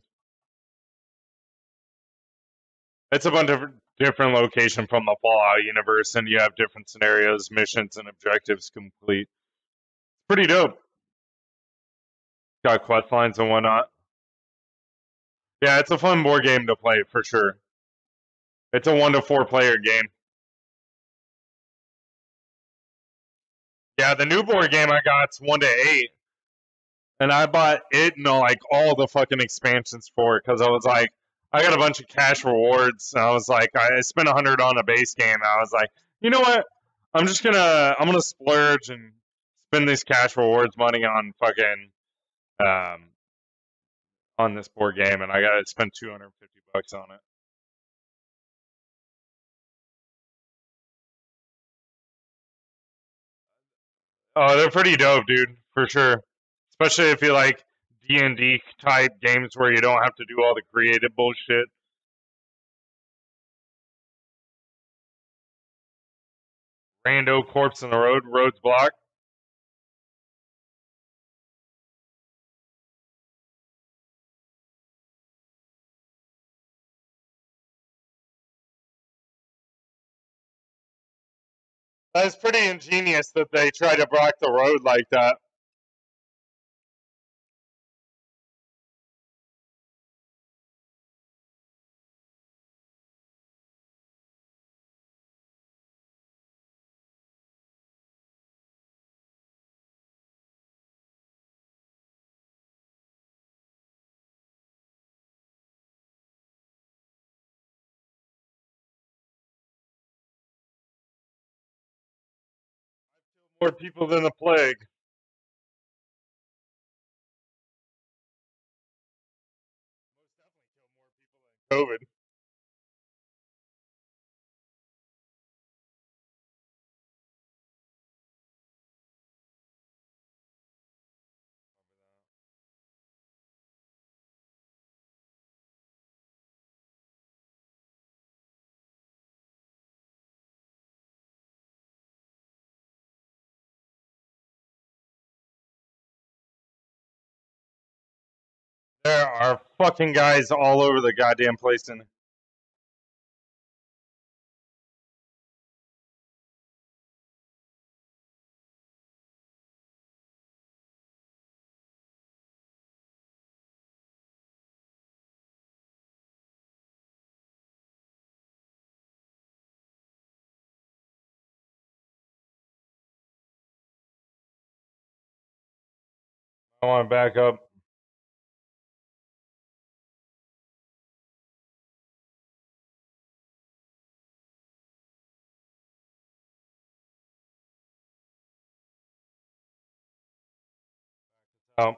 A: It's a bunch of different location from the Fallout universe, and you have different scenarios, missions, and objectives complete. Pretty dope. Got quest lines and whatnot. Yeah, it's a fun board game to play for sure. It's a 1 to 4 player game. Yeah, the new board game I got's 1 to 8, and I bought it and like all the fucking expansions for it because I was like, I got a bunch of cash rewards, and I was like, I spent 100 on a base game, and I was like, you know what? I'm gonna splurge and spend this cash rewards money on fucking um on this board game, and I got to spend $250 on it. Oh, they're pretty dope, dude, for sure. Especially if you like D&D type games where you don't have to do all the creative bullshit. Rando corpse in the road, roads blocked. That's pretty ingenious that they try to block the road like that. More people than the plague. COVID. There are fucking guys all over the goddamn place. And I want to back up. Oh,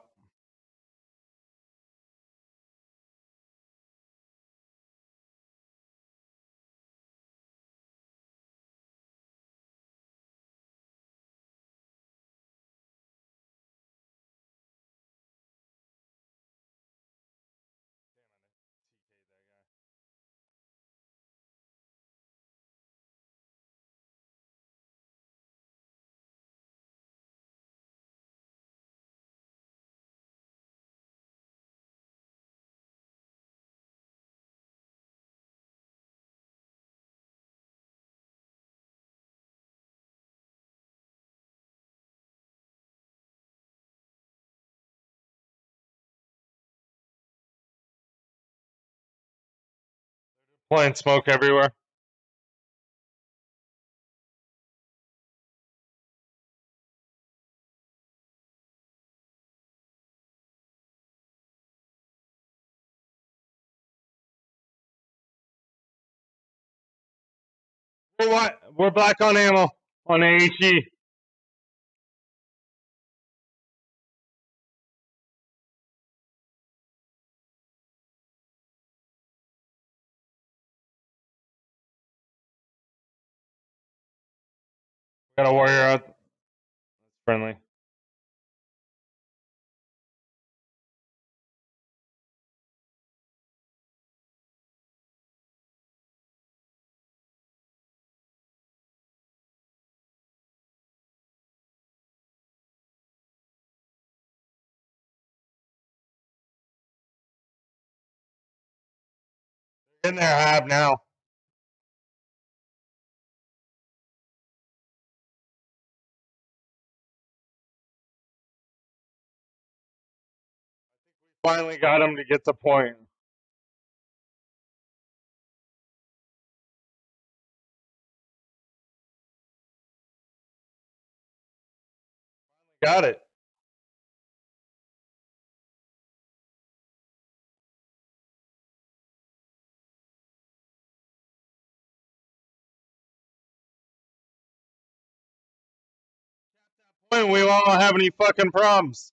A: playing smoke everywhere. We're what? We're black on ammo on AHE. Got a warrior out. That's friendly. In their hab now. Finally got him to get the point. Got it. Point. We won't have any fucking problems.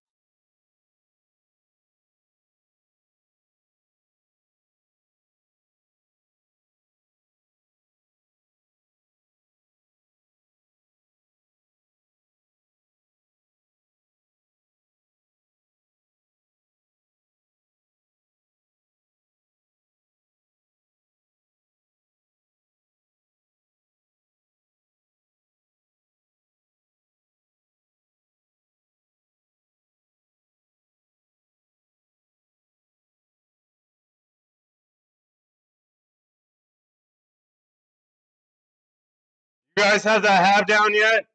A: You guys have that have down yet?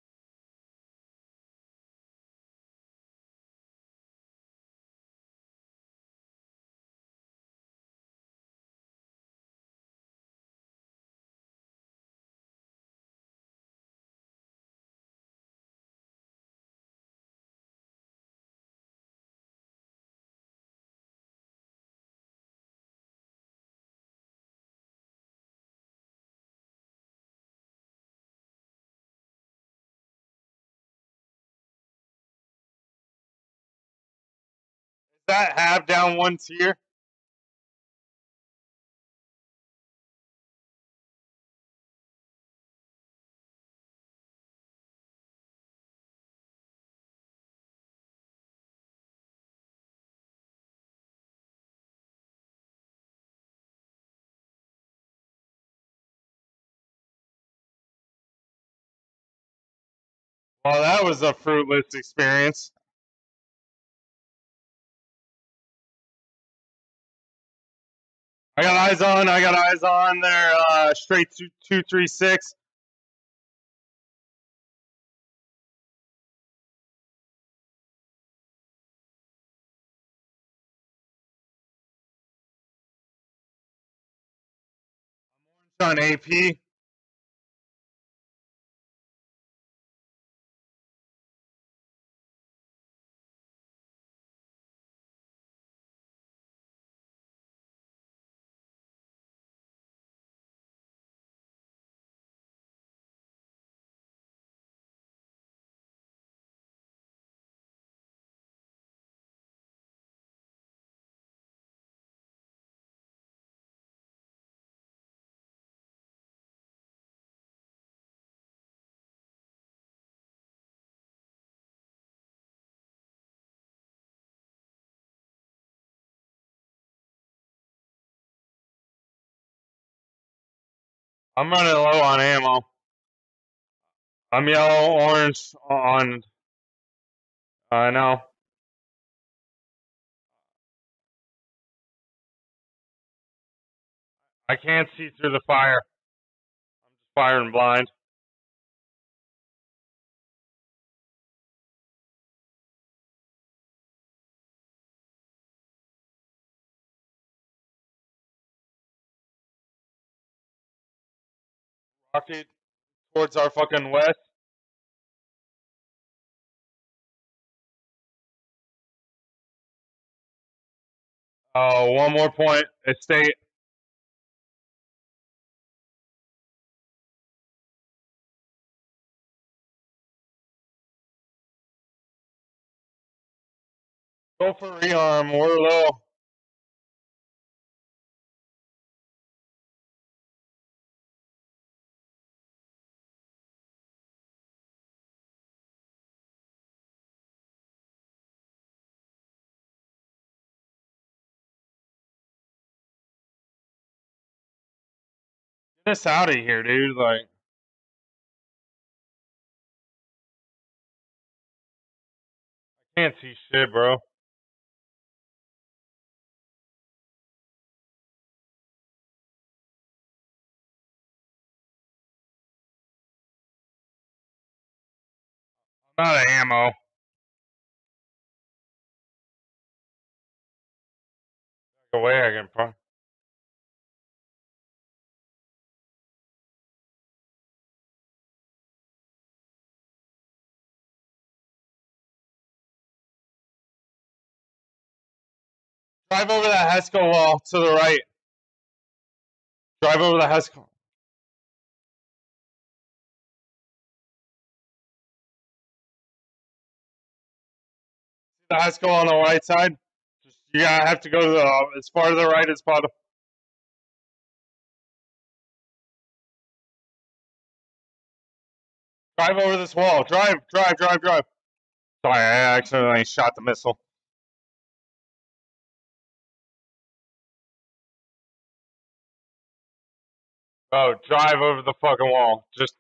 A: Is that have down one tier? Well, that was a fruitless experience. I got eyes on. I got eyes on there. Straight 236. On AP. I'm running low on ammo. I'm yellow, orange on. No. I can't see through the fire. I'm just firing blind. Rocket towards our fucking west. Oh, one more point. Estate. Go for rearm. We're low. Get us out of here, dude. Like, I can't see shit, bro. I'm out of ammo. Away, I can. Drive over that Hesco wall to the right. Drive over the Hesco. See the Hesco on the right side? Just, you gotta have to go to the, as far to the right as possible. Drive over this wall. Drive. Sorry, I accidentally shot the missile. Oh, drive over the fucking wall. Just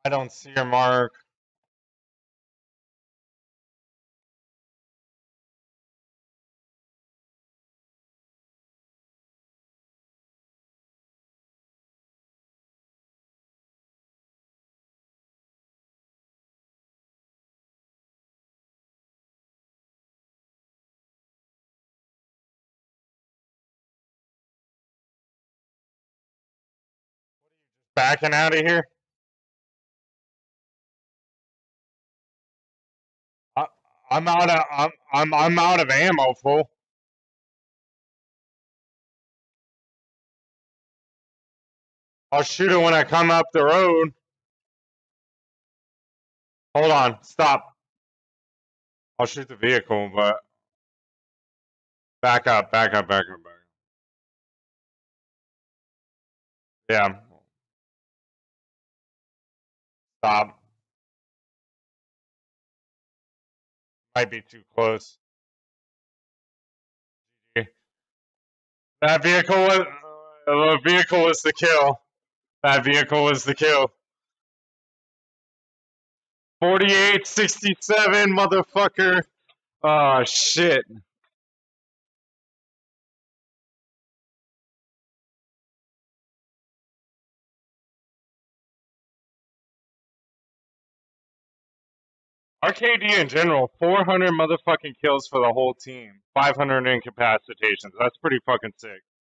A: I don't see your mark. Backing out of here. I, I'm out of I'm out of ammo, fool. I'll shoot it when I come up the road. Hold on, stop. I'll shoot the vehicle, but back up, back up, back up, back up. Yeah, stop. Might be too close. That vehicle was the kill. That vehicle was the kill. 48-67, motherfucker. Oh shit. RKD in general, 400 motherfucking kills for the whole team. 500 incapacitations. That's pretty fucking sick.